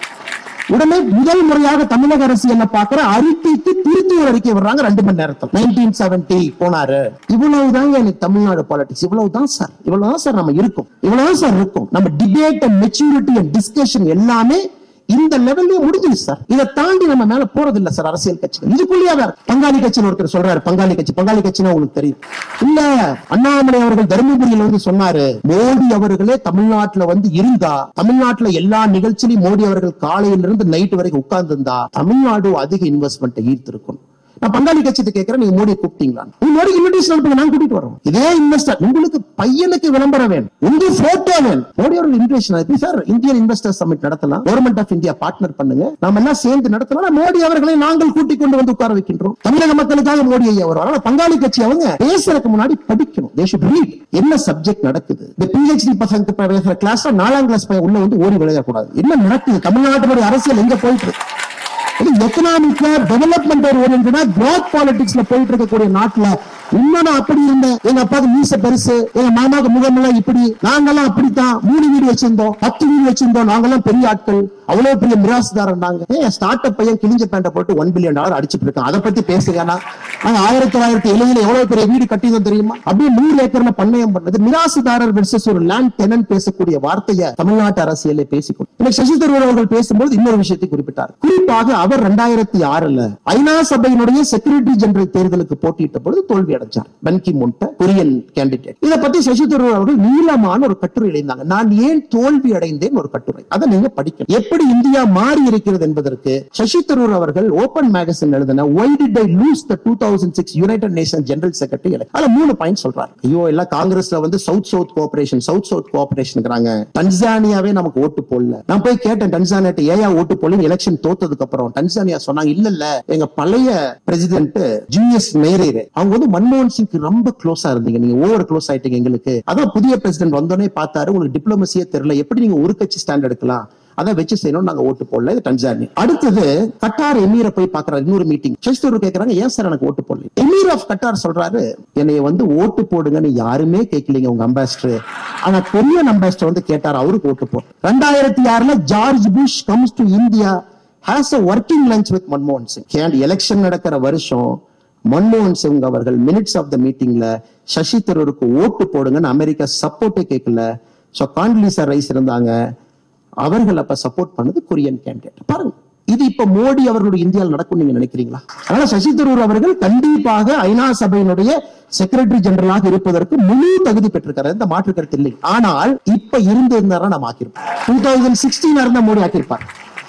உடனே முதல் முறையாக தமிழக அரசு என்ன பாக்குற அறிக்கைக்கு திருத்தி ஒரு அறிக்கை வர்றாங்க ரெண்டு மணி நேரத்தில். நைன்டீன் செவன்டி போனாரு. இவ்வளவுதாங்க எனக்கு தமிழ்நாடு பாலிடிக்ஸ். இவ்வளவுதான் சார், இவ்வளவுதான் சார் நம்ம இருக்கும், இவ்வளவுதான் சார் இருக்கும். நம்ம debate and maturity and discussion எல்லாமே இந்த லெவல்ல முடிஞ்சிருச்சு சார். இதை தாண்டி நம்ம மேல போறது இல்ல சார் அரசியல் கட்சிகள். இதுக்குள்ளேயே பங்காளி கட்சின்னு ஒருத்தர் சொல்றாரு, பங்காளி கட்சி பங்காளி கட்சினா உங்களுக்கு தெரியும் இல்ல? அண்ணாமலை அவர்கள் தருமபுரியில் வந்து சொன்னாரு, மோடி அவர்களே தமிழ்நாட்டுல வந்து இருந்தா, தமிழ்நாட்டுல எல்லா நிகழ்ச்சியிலும் மோடி அவர்கள் காலையிலிருந்து நைட் வரைக்கும் உட்கார்ந்து இருந்தா தமிழ்நாடு அதிக இன்வெஸ்ட்மெண்ட் ஈர்த்திருக்கும். நான் பங்காளி கட்சியை கேட்கிறேன், நீங்க மோடியை கூப்பிட்டீங்களா? மோடி இன்விடேஷன் அனுப்புங்க, நான் கூட்டிட்டு வரோம். இதே இன்வெஸ்டர் உங்களுக்கு பையனுக்கு விளம்பரம் வேணும், உங்க போட்டோ வேணும், மோடி அவர்கள் இன்விடேஷன் அனுப்பி சார் இந்தியன் இன்வெஸ்டர் சமிட் நடத்தலாம், கவர்மெண்ட் ஆஃப் இந்தியா பார்ட்னர் பண்ணுங்க, நாம எல்லாம் சேர்ந்து நடத்தலாம். மோடி அவர்களை நாங்கள் கூட்டிக் கொண்டு வந்து உட்கார வைக்கின்றோம். தமிழக மக்களுக்காக மோடி ஐயா வருவாங்க. பங்காளி கட்சி அவங்க பேசுறதுக்கு முன்னாடி படிக்கணும். They should read. என்ன சப்ஜெக்ட் நடக்குது? இந்த பிஹெச்டி பசங்க பேசுற கிளாஸ்ல நாலாம் கிளாஸ் பையன் உள்ள வந்து ஓடி விளையாடக்கூடாது. என்ன நடக்குது? தமிழ்நாட்டுடைய அரசியல் எங்க போயிட்டு எக்கனாமிக்கா டெவலப்மெண்ட் ஓரியன்டா கிராத் பாலிடிக்ஸ்ல போயிட்டு இருக்கக்கூடிய நாட்டுல இன்னும் அப்படி இருந்தேன். எங்க அப்பாவுக்கு மீச பெருசு, எங்க மாமாவுக்கு முகமெல்லாம் இப்படி, நாங்கெல்லாம் அப்படித்தான். மூணு வீடு வச்சிருந்தோம், பத்து வீடு வச்சிருந்தோம், நாங்கெல்லாம் பெரிய ஆட்கள், அவ்வளவு பெரிய மிராசுதாரன் நாங்க. ஏன் ஸ்டார்ட் அப் பையன் கிழிஞ்ச பேண்ட போட்டு ஒன் பில்லியன் டாலர் அடிச்சுட்டு இருக்கான். அதை பத்தி பேசுறேன். நாங்க ஆயிரத்தி தொள்ளாயிரத்தி எழுபதுல எவ்வளவு பெரிய வீடு கட்டியதும் தெரியுமா? அப்படியே நூறு ஏக்கர்ல பண்ணையம் பண்ணது. மிராசுதாரர் வெர்சஸ் ஒரு லேண்ட் டெனன்ட் பேசக்கூடிய வார்த்தையை தமிழ்நாட்டு அரசியலே பேசிக்கொண்டு சசி தரூர் அவர்கள் பேசும்போது இன்னொரு விஷயத்தை குறிப்பிட்டார். குறிப்பாக அவர் இரண்டாயிரத்தி ஆறுல ஐநா சபையினுடைய செக்ரட்டரி ஜெனரல் தேர்தலுக்கு போட்டியிட்ட பொழுது தோல்வி அடைஞ்சார். பன் கி மூன் கொரியன் கேண்டிடேட். இதை பத்தி சசி தரூர் அவர்கள் நீளமான ஒரு கட்டுரை எழுதினாங்க. நான் ஏன் தோல்வி அடைந்தேன் ஒரு கட்டுரை. அதை நீங்க படிக்கணும். எப்படி இந்தியா மாறி இருக்கிறது என்பதற்கு சசி தரூர் அவர்கள் ஓபன் மேகசின் எழுதின Why did I lose the two thousand six United Nations General Secretary? அதுல மூணு பாயிண்ட் சொல்றாரு. ஐயோ எல்லாம் காங்கிரஸ்ல வந்து south south cooperation south south கோஆபரேஷன்ங்கறாங்க. டன்சானியாவே நமக்கு ஓட்டு போடல. நான் போய் கேட்டேன் டன்சானியாட்ட ஏயா ஓட்டு போடல எலெக்ஷன் தோத்ததுக்கு அப்புறம். டன்சானியா சொன்னாங்க இல்ல இல்ல எங்க பழைய பிரசிடென்ட் ஜூலியஸ் நைரேரே அவங்க வந்து மன்மோகன் சிங் ரொம்ப க்ளோஸா இருந்தீங்க, நீங்க ஓவர் க்ளோஸ் ஆயிட்டீங்க எங்களுக்கு. அதான் புதிய பிரசிடென்ட் வந்தோடனே பார்த்தாரு உங்களுக்கு டிப்ளமசியே தெரியல, எப்படி நீங்க ஒரு கட்சி ஸ்டாண்ட் எடுக்கலாம், அதை வச்சு செய்யணும், நாங்க ஓட்டு போடல. டன்சானியா. அடுத்தது கட்டார் எமீரை போய் பாக்குறாரு இன்னொரு மீட்டிங். சசி கேக்குறாங்க ஏன் சார் எனக்கு ஓட்டு போடல? எமீர் ஆஃப் கட்டார் சொல்றாரு என்னைய வந்து ஓட்டு போடுங்கன்னு யாருமே கேட்கலீங்க உங்க அம்பாசிடர், ஆனா கொரியன் அம்பாசிடர் வந்து கேட்டார், அவருக்கு ஓட்டு போடு. ரெண்டாயிரத்தி ஆறுல George Bush comes to India has a working lunch with மன்மோகன் சிங். கேண்ட் எலெக்ஷன் நடக்கிற வருஷம் மன்மோகன் சிங் அவர்கள் மினிட்ஸ் ஆஃப் த மீட்டிங்ல சசி தரூருக்கு ஓட்டு போடுங்கன்னு அமெரிக்கா சப்போர்ட்டே கேட்கல. சோ கான்டலிசா ரைஸ் இருந்தாங்க, அவர்கள் அப்ப சப்போர்ட் பண்ணது கொரியன் கேண்டிடேட். பாருங்க, இது இப்ப மோடி அவர்களுடைய இந்தியாவில் நடக்கும் நீங்க நினைக்கிறீங்களா? அதனால சசி தரூர் அவர்கள் கண்டிப்பாக ஐநா சபையினுடைய செக்ரட்டரி ஜெனரலாக இருப்பதற்கு முழு தகுதி பெற்றிருக்காரு, இந்த மாற்று கருத்து இல்லை. ஆனால் இப்ப இருந்து இருந்தாரா நம்ம ஆக்கியிருப்போம். டூ தௌசண்ட் சிக்ஸ்டீன் இருந்தா மோடி ஆக்கியிருப்பார்,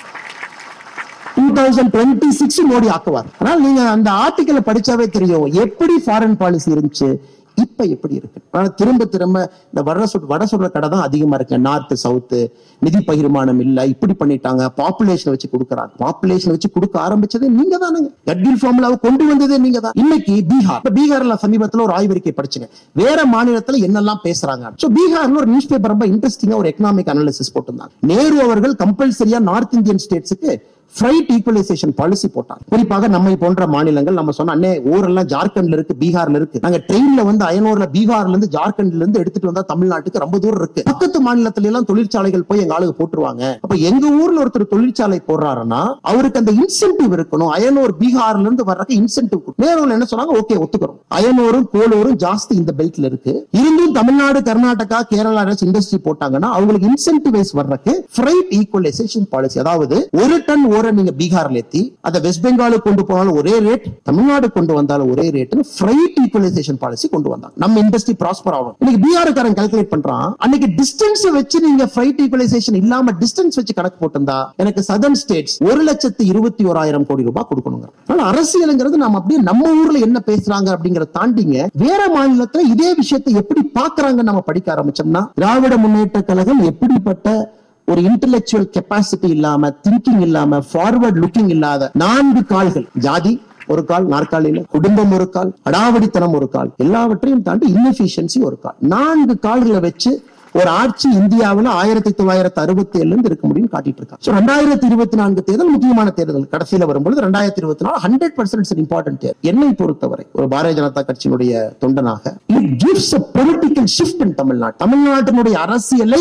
two thousand twenty six Modi ஆக்குவார். ஆனால் நீங்க அந்த ஆர்டிக்கலை படிச்சாவே தெரியும் எப்படி ஃபாரின் பாலிசி இருந்துச்சு, இப்ப எப்படி இருக்கு. திரும்ப திரும்ப இந்த வட சொல் வட சொல்ற கடை தான் அதிகமா இருக்கு. நார்த் சவுத் நிதி பகிர்மானம் இல்ல, இப்படி பண்ணிட்டாங்க, பாப்புலேஷன் வச்சு கொடுக்கறாங்க. பாப்புலேஷன் வச்சு கொடுக்க ஆரம்பிச்சதே நீங்க தானுங்க. கட்கில் ஃபார்முலாவை கொண்டு வந்ததே நீங்க தான். இன்னைக்கு பீகார், பீகார்ல சமீபத்தில் ஒரு ஆய்வறிக்கை படிச்சுங்க, வேற மாநிலத்துல என்னெல்லாம் பேசுறாங்க. சோ பீகார்ல ஒரு நியூஸ் பேப்பர் ரொம்ப இன்ட்ரெஸ்டிங்கா ஒரு எக்கனாமிக் அனாலிசிஸ் போட்டிருந்தாங்க. நேரு அவர்கள் கம்பல்சரியா நார்த் இந்தியன் ஸ்டேட்ஸுக்கு ஃப்ரைட் ஈக்குவலைசேஷன் பாலிசி போட்டாங்க. குறிப்பாக நம்மை போன்ற மாநிலங்கள், நம்ம சொன்ன அண்ணே ஊரெல்லாம் ஜார்க்கண்ட்ல இருக்கு, பீகார்ல இருக்கு, நாங்க ட்ரெயின்ல வந்து அயனூர்ல பீகார்ல இருந்து ஜார்க்கண்ட்ல இருந்து எடுத்துட்டு வந்தா தமிழ்நாட்டுக்கு ரொம்ப தூரம் இருக்கு, பக்கத்து மாநிலத்தில எல்லாம் தொழிற்சாலைகள் போய் எங்க ஆளுங்க போட்டுருவாங்க. அப்ப எங்க ஊர்ல ஒருத்தர் தொழிற்சாலை போடுறாருன்னா அவருக்கு அந்த இன்சென்டிவ் இருக்கணும். அயனூர் பீகார்ல இருந்து வர்றதுக்கு இன்சென்டிவ். நேருல என்ன சொன்னாங்க, ஓகே ஒத்துக்கிறோம், அயனூரும் கோலூரும் ஜாஸ்தி இந்த பெல்ட்ல இருக்கு, இருந்தும் தமிழ்நாடு, கர்நாடகா, கேரளா இண்டஸ்ட்ரி போட்டாங்கன்னா அவங்களுக்கு இன்சென்டிவைஸ் வர்றதுக்கு ஃப்ரைட் ஈக்குவலைசேஷன் பாலிசி. அதாவது ஒரு டன் நீங்க பீகார்ல ஏத்தி அதை வெஸ்ட் பெங்காலுக்கு கொண்டு போனாலும் ஒரே ரேட், தமிழ்நாடு கொண்டு வந்தாலும் ஒரே ரேட், ஃப்ரைட் ஈக்குவலைசேஷன் பாலிசி கொண்டு வந்தாங்க. நம்ம இண்டஸ்ட்ரி ப்ராஸ்பர் ஆகும். இன்னைக்கு பீகார்காரன் கால்குலேட் பண்றான், அன்னைக்கு டிஸ்டன்ஸ் வச்சு நீங்க ஃப்ரைட் ஈக்குவலைசேஷன் இல்லாம டிஸ்டன்ஸ் வச்சு கணக்கு போட்டிருந்தா எனக்கு சதர்ன் ஸ்டேட்ஸ் ஒரு லட்சத்து இருபத்தி ஓராயிரம் கோடி ரூபாய் கொடுக்கணுங்க. அதனால அரசியல்ங்கிறது நம்ம அப்படியே நம்ம ஊர்ல என்ன பேசுறாங்க அப்படிங்கறத தாண்டிங்க வேற மாநிலத்துல இதே விஷயத்தை எப்படி பாக்குறாங்க நம்ம படிக்க ஆரம்பிச்சோம்னா, திராவிட முன்னேற்ற கழகம் எப்படிப்பட்ட ஒரு இன்டெலெக்சுவல் கெப்பாசிட்டி இல்லாம, திங்கிங் இல்லாம, ஃபார்வர்ட் லுக்கிங் இல்லாத நான்கு கால்கள், ஜாதி ஒரு கால் நாற்காலியில, குடும்பம் ஒரு கால், அடாவடித்தனம் ஒரு கால், எல்லாவற்றையும் தாண்டி இன்எஃபிஷியன்சி ஒரு கால், நான்கு கால்களை வச்சு ஒரு ஆட்சி இந்தியாவில் ஆயிரத்தி தொள்ளாயிரத்தி அறுபத்தி ஏழுல இருந்து இருக்க முடியும் காட்டிட்டு இருக்காங்க. ரெண்டாயிரத்தி இருபத்தி நான்கு தேர்தல் முக்கியமான தேர்தல். கடைசியில வரும்போது ரெண்டாயிரத்தி இருபத்தி நாலு ஹண்ட்ரட் பர்சன்ட் இம்பார்ட்டன்ட் தேர்தல். என்னை பொறுத்தவரை ஒரு பாரதிய ஜனதா கட்சியினுடைய தொண்டனாக it gives a political shift in Tamil Nadu. தமிழ்நாட்டினுடைய அரசியலை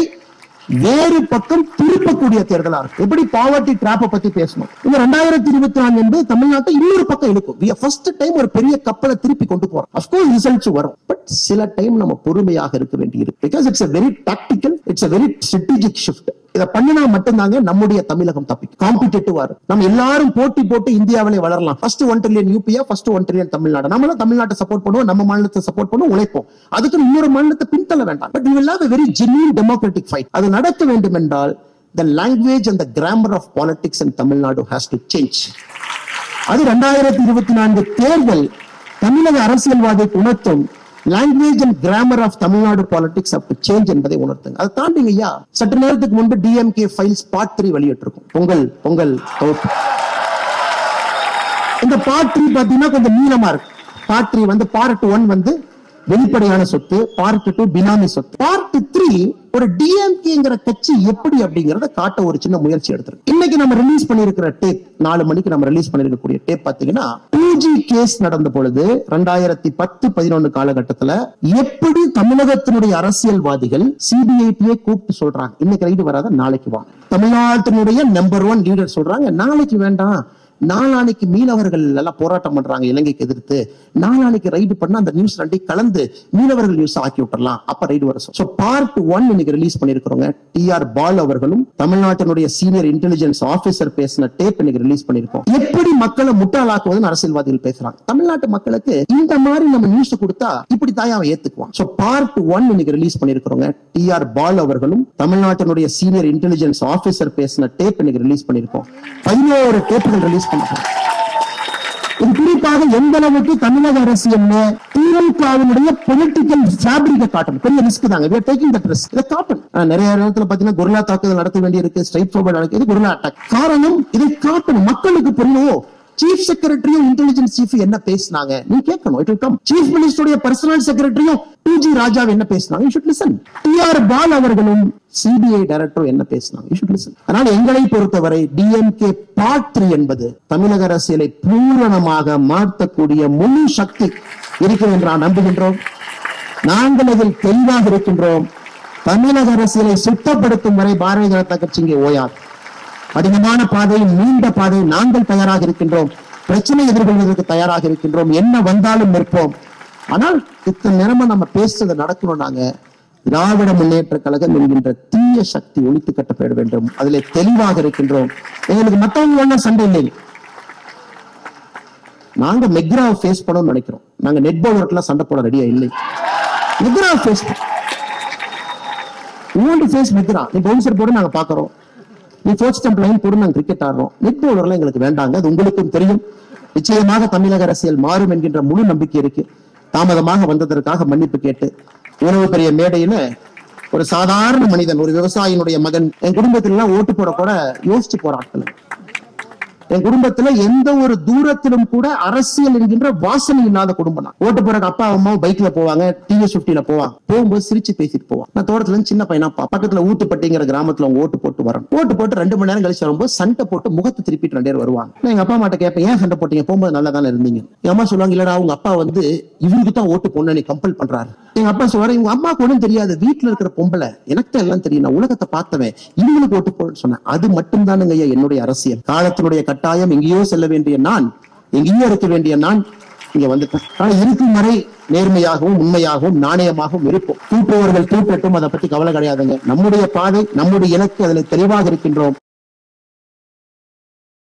வேறு பக்கம் திருப்பக்கூடிய தேர்தலா இருக்கு. எப்படி பாவர்ட்டி டிராப்பை பத்தி பேசணும், இந்த ரெண்டாயிரத்தி இருபத்தி நான்கு என்பது தமிழ்நாட்டை இன்னொரு பக்கம் இழுக்கும். ஃபர்ஸ்ட் டைம் ஒரு பெரிய கப்பலை திருப்பி கொண்டு போறோம். அஃப்கோர்ஸ் ரிசல்ட்ஸ் வரும், பட் சில டைம் நம்ம பொறுமையாக இருக்க வேண்டியிருக்கு. Because it's a very tactical, it's a very strategic shift. இதை பண்ணினா மட்டும்தாங்க நம்முடைய தமிழகம் தப்பிக்கும். காம்படிட்டிவா நம்ம எல்லாரும் போட்டி போட்டு இந்தியாவிலே வளரலாம். ஃபர்ஸ்ட் ஒன் ட்ரில்லியன் யூபியா, ஃபர்ஸ்ட் ஒன் ட்ரில்லியன் தமிழ்நாடு. நம்மளும் தமிழ்நாட்டை சப்போர்ட் பண்ணுவோம், நம்ம மாநிலத்தை சப்போர்ட் பண்ணுவோம், உழைப்போம். அதுக்கு இன்னொரு மாநிலத்தை பின்தள்ள வேண்டாம். But we will have a very genuine democratic fight. அது நடக்க வேண்டும் என்றால் the language and the grammar of politics in Tamil Nadu has to change. அது ரெண்டாயிரத்தி இருபத்தி நான்கு தேர்தல் தமிழக அரசியல்வாதி உணர்த்தும். Language and grammar of Tamil Nadu politics of change என்பதை உணர்த்துங்க. அதை தாண்டிங்க ஐயா, சற்று நேரத்துக்கு முன்பு டிஎம்கே ஃபைல்ஸ் பார்ட் த்ரீ வெளியிட்டிருக்கும். பொங்கல் பொங்கல் தொகுப்பு. இந்த பார்ட் த்ரீ பாத்தீங்கன்னா கொஞ்சம் நீளமா இருக்கு. பார்ட் த்ரீ வந்து பார்ட் ஒன் வந்து வெளிப்படையான சொத்து, பார்ட் டூ பினாமி சொத்து, பார்ட் த்ரீ ஒரு டிஎம்கேங்கிற கட்சி எப்படி அப்படிங்கறத காட்ட ஒரு சின்ன முயற்சி எடுத்திருக்கு. இன்னைக்கு நம்ம ரிலீஸ் பண்ணிருக்கிற டேப், நாலு மணிக்கு நம்ம ரிலீஸ் பண்ணிருக்கக்கூடிய டேப் பாத்தீங்கன்னா, டூ ஜி கேஸ் நடந்த பொழுது ரெண்டாயிரத்தி பத்து பதினொன்னு காலகட்டத்துல எப்படி தமிழகத்தினுடைய அரசியல்வாதிகள் சிபிஐடியை கூப்பிட்டு சொல்றாங்க, இன்னைக்கு ரைடு வராத நாளைக்கு வாங்க. தமிழ்நாட்டினுடைய நம்பர் ஒன் லீடர் சொல்றாங்க நாளைக்கு வேண்டாம், நாளானைக்கு மீனவர்கள் எல்லாம் போராட்டம் பண்றாங்க இலங்கைக்கு எதிர்த்து, நாளானைக்கு ரைடு பண்ண அந்த நியூஸ் ரெண்டை கலந்து மீனவர்கள் நியூஸ் ஆக்கி விட்டுறலாம், அப்ப ரைடு வர. சோ பார்ட் ஒன் இன்னைக்கு ரிலீஸ் பண்ணிருக்கிறோங்க. டி ஆர் பால் அவர்களும் தமிழ்நாட்டினுடைய சீனியர் இன்டெலிஜென்ஸ் ஆபீசர் பேசின டேப் இன்னைக்கு ரிலீஸ் பண்ணிருக்கோம். எப்படி மக்களை முட்டாளாக்குவதுன்னு அரசியல்வாதிகள் பேசுறாங்க. தமிழ்நாட்டு மக்களுக்கு இந்த மாதிரி நம்ம நியூஸ் கொடுத்தா இப்படி தாயா அவன் ஏத்துக்குவான். சோ பார்ட் ஒன் இன்னைக்கு ரிலீஸ் பண்ணிருக்கிறோங்க. டி ஆர் பால் அவர்களும் தமிழ்நாட்டினுடைய சீனியர் இன்டெலிஜென்ஸ் ஆபீசர் பேசின டேப் இன்னைக்கு ரிலீஸ் பண்ணிருக்கோம். பதினோரு டேப்புகள் ரிலீஸ். குறிப்பாக எந்த அளவுக்கு தமிழக அரசியல் திமுகவினுடைய பொலிட்டிக்கல் ஃபேப்ரிக்கை காட்டணும். பெரிய ரிஸ்க் தாங்க. we are taking that risk. இதை காட்டணும். நிறைய இடத்துல பாத்தீங்கன்னா குர்லா தாக்குதல் நடத்த வேண்டி இருக்கு, ஸ்ட்ரைட் ஃபார்வர்ட் நடக்குது, குர்லா அட்டாக். காரணம் இதை காட்டணும், மக்களுக்கு புரியும். சீஃப் செக்ரட்டரியும் இன்டெலிஜென்ஸ் சீஃப் என்ன பேசினாங்க நீ கேட்கணும். It will come. சீஃப் மினிஸ்டருடைய பர்சனல் செக்ரட்டரியும் டூ ஜி ராஜா என்ன பேசினாங்க, you should listen. டி ஆர் பால் அவர்களும் சிபிஐ டைரக்டர் என்ன பேசினாங்க, you should listen. அதனால எங்களை பொறுத்தவரை டிஎம்கே பார்ட் த்ரீ என்பது தமிழக அரசியலை பூரணமாக மாற்றக்கூடிய முழு சக்தி இருக்கிறது என்று நான் நம்புகின்றோம். நாங்கள் அதில் தெளிவாக இருக்கின்றோம். தமிழக அரசியலை சுத்தப்படுத்தும் வரை பாரதிய ஜனதா கட்சி இங்கே ஓயாது. கடினமான பாதை, நீண்ட பாதை, நாங்கள் தயாராக இருக்கின்றோம். பிரச்சனை எதிர்கொள்வதற்கு தயாராக இருக்கின்றோம். என்ன வந்தாலும் நிற்போம். ஆனால் இத்தனை நேரமா நம்ம பேசுறது நடக்கணும். நாங்க திராவிட முன்னேற்ற கழகம் என்கின்ற தீய சக்தி ஒழித்து கட்டப்பட வேண்டும். அதிலே தெளிவாக இருக்கின்றோம். எங்களுக்கு மற்றவங்க சண்டை இல்லை. நாங்க மெக்ராவை ஃபேஸ் பண்ணணும்னு நினைக்கிறோம். நாங்க நெட் பவுலர்க்கெல்லாம் சண்டை போட ரெடியா இல்லை. மெக்ரா ஃபேஸ் ஃபேஸ் மெக்ரா நீ பவுன்சர் போட நாங்க பாக்குறோம். நீ ஃபோர்த் ஸ்டம்ப் லைன் போட்டு நாங்க கிரிக்கெட் ஆடுறோம். நெட் பவுலர்லாம் எங்களுக்கு வேண்டாங்க. அது உங்களுக்கும் தெரியும். நிச்சயமாக தமிழக அரசியல் மாறும் என்கின்ற முழு நம்பிக்கை இருக்கு. தாமதமாக வந்ததற்காக மன்னிப்பு கேட்டு இவ்வளவு பெரிய மேடையில ஒரு சாதாரண மனிதன், ஒரு விவசாயினுடைய மகன், என் குடும்பத்தில எல்லாம் ஓட்டு போட கூட யோசிச்சு போற ஆட்கள். என் குடும்பத்துல எந்த ஒரு தூரத்திலும் கூட அரசியல் என்கின்ற வாசனை இல்லாத குடும்பம் தான். ஓட்டு போறக்கு அப்பா அம்மா பைக்ல போவாங்க, டிவிஎஸ் பிப்டில போவாங்க. போகும்போது சிரிச்சு பேசிட்டு போவாங்க. நான் தோட்டத்துல இருந்து சின்ன பையனா பக்கத்துல ஊத்துப்பட்டிங்கிற கிராமத்துல அவங்க ஓட்டு போட்டு வரணும். ஓட்டு போட்டு ரெண்டு மணி நேரம் கழிச்சு வரும்போது சண்டை போட்டு முகத்தை திருப்பிட்டு ரெண்டு பேர் வருவாங்க. நான் எங்க அப்பா அம்மா கேட்பேன், ஏன் சண்டை போட்டீங்க? போகும்போது நல்லா தானே இருந்தீங்க. எங்க அம்மா சொல்லுவாங்க, இல்லடா உங்க அப்பா வந்து இவருக்கு தான் ஓட்டு போடணும் நீ கம்பல் பண்றாரு. எங்க அப்பா சொல்றாரு, இவங்க அம்மாக்கு ஒன்றும் தெரியாது, வீட்டுல இருக்கிற பொம்பளை, எனக்கு தான் எல்லாம் தெரியும், நான் உலகத்தை பார்த்தவன், இவங்களுக்கு ஓட்டு போட சொன்னேன். அது மட்டும் தானுங்க என்னுடைய அரசியல். காலத்தினுடைய கட்டாயம் எங்கேயோ செல்ல வேண்டிய நான், எங்கேயோ இருக்க வேண்டிய நான் இங்க வந்துட்டேன். ஆனா இருக்கும் வரை நேர்மையாகவும் உண்மையாகவும் நாணயமாகவும் இருப்போம். தூற்றுவர்கள் தூற்றட்டும், அதை பத்தி கவலை கிடையாதுங்க. நம்முடைய பாதை, நம்முடைய இலக்கு, அதில் தெளிவாக இருக்கின்றோம்.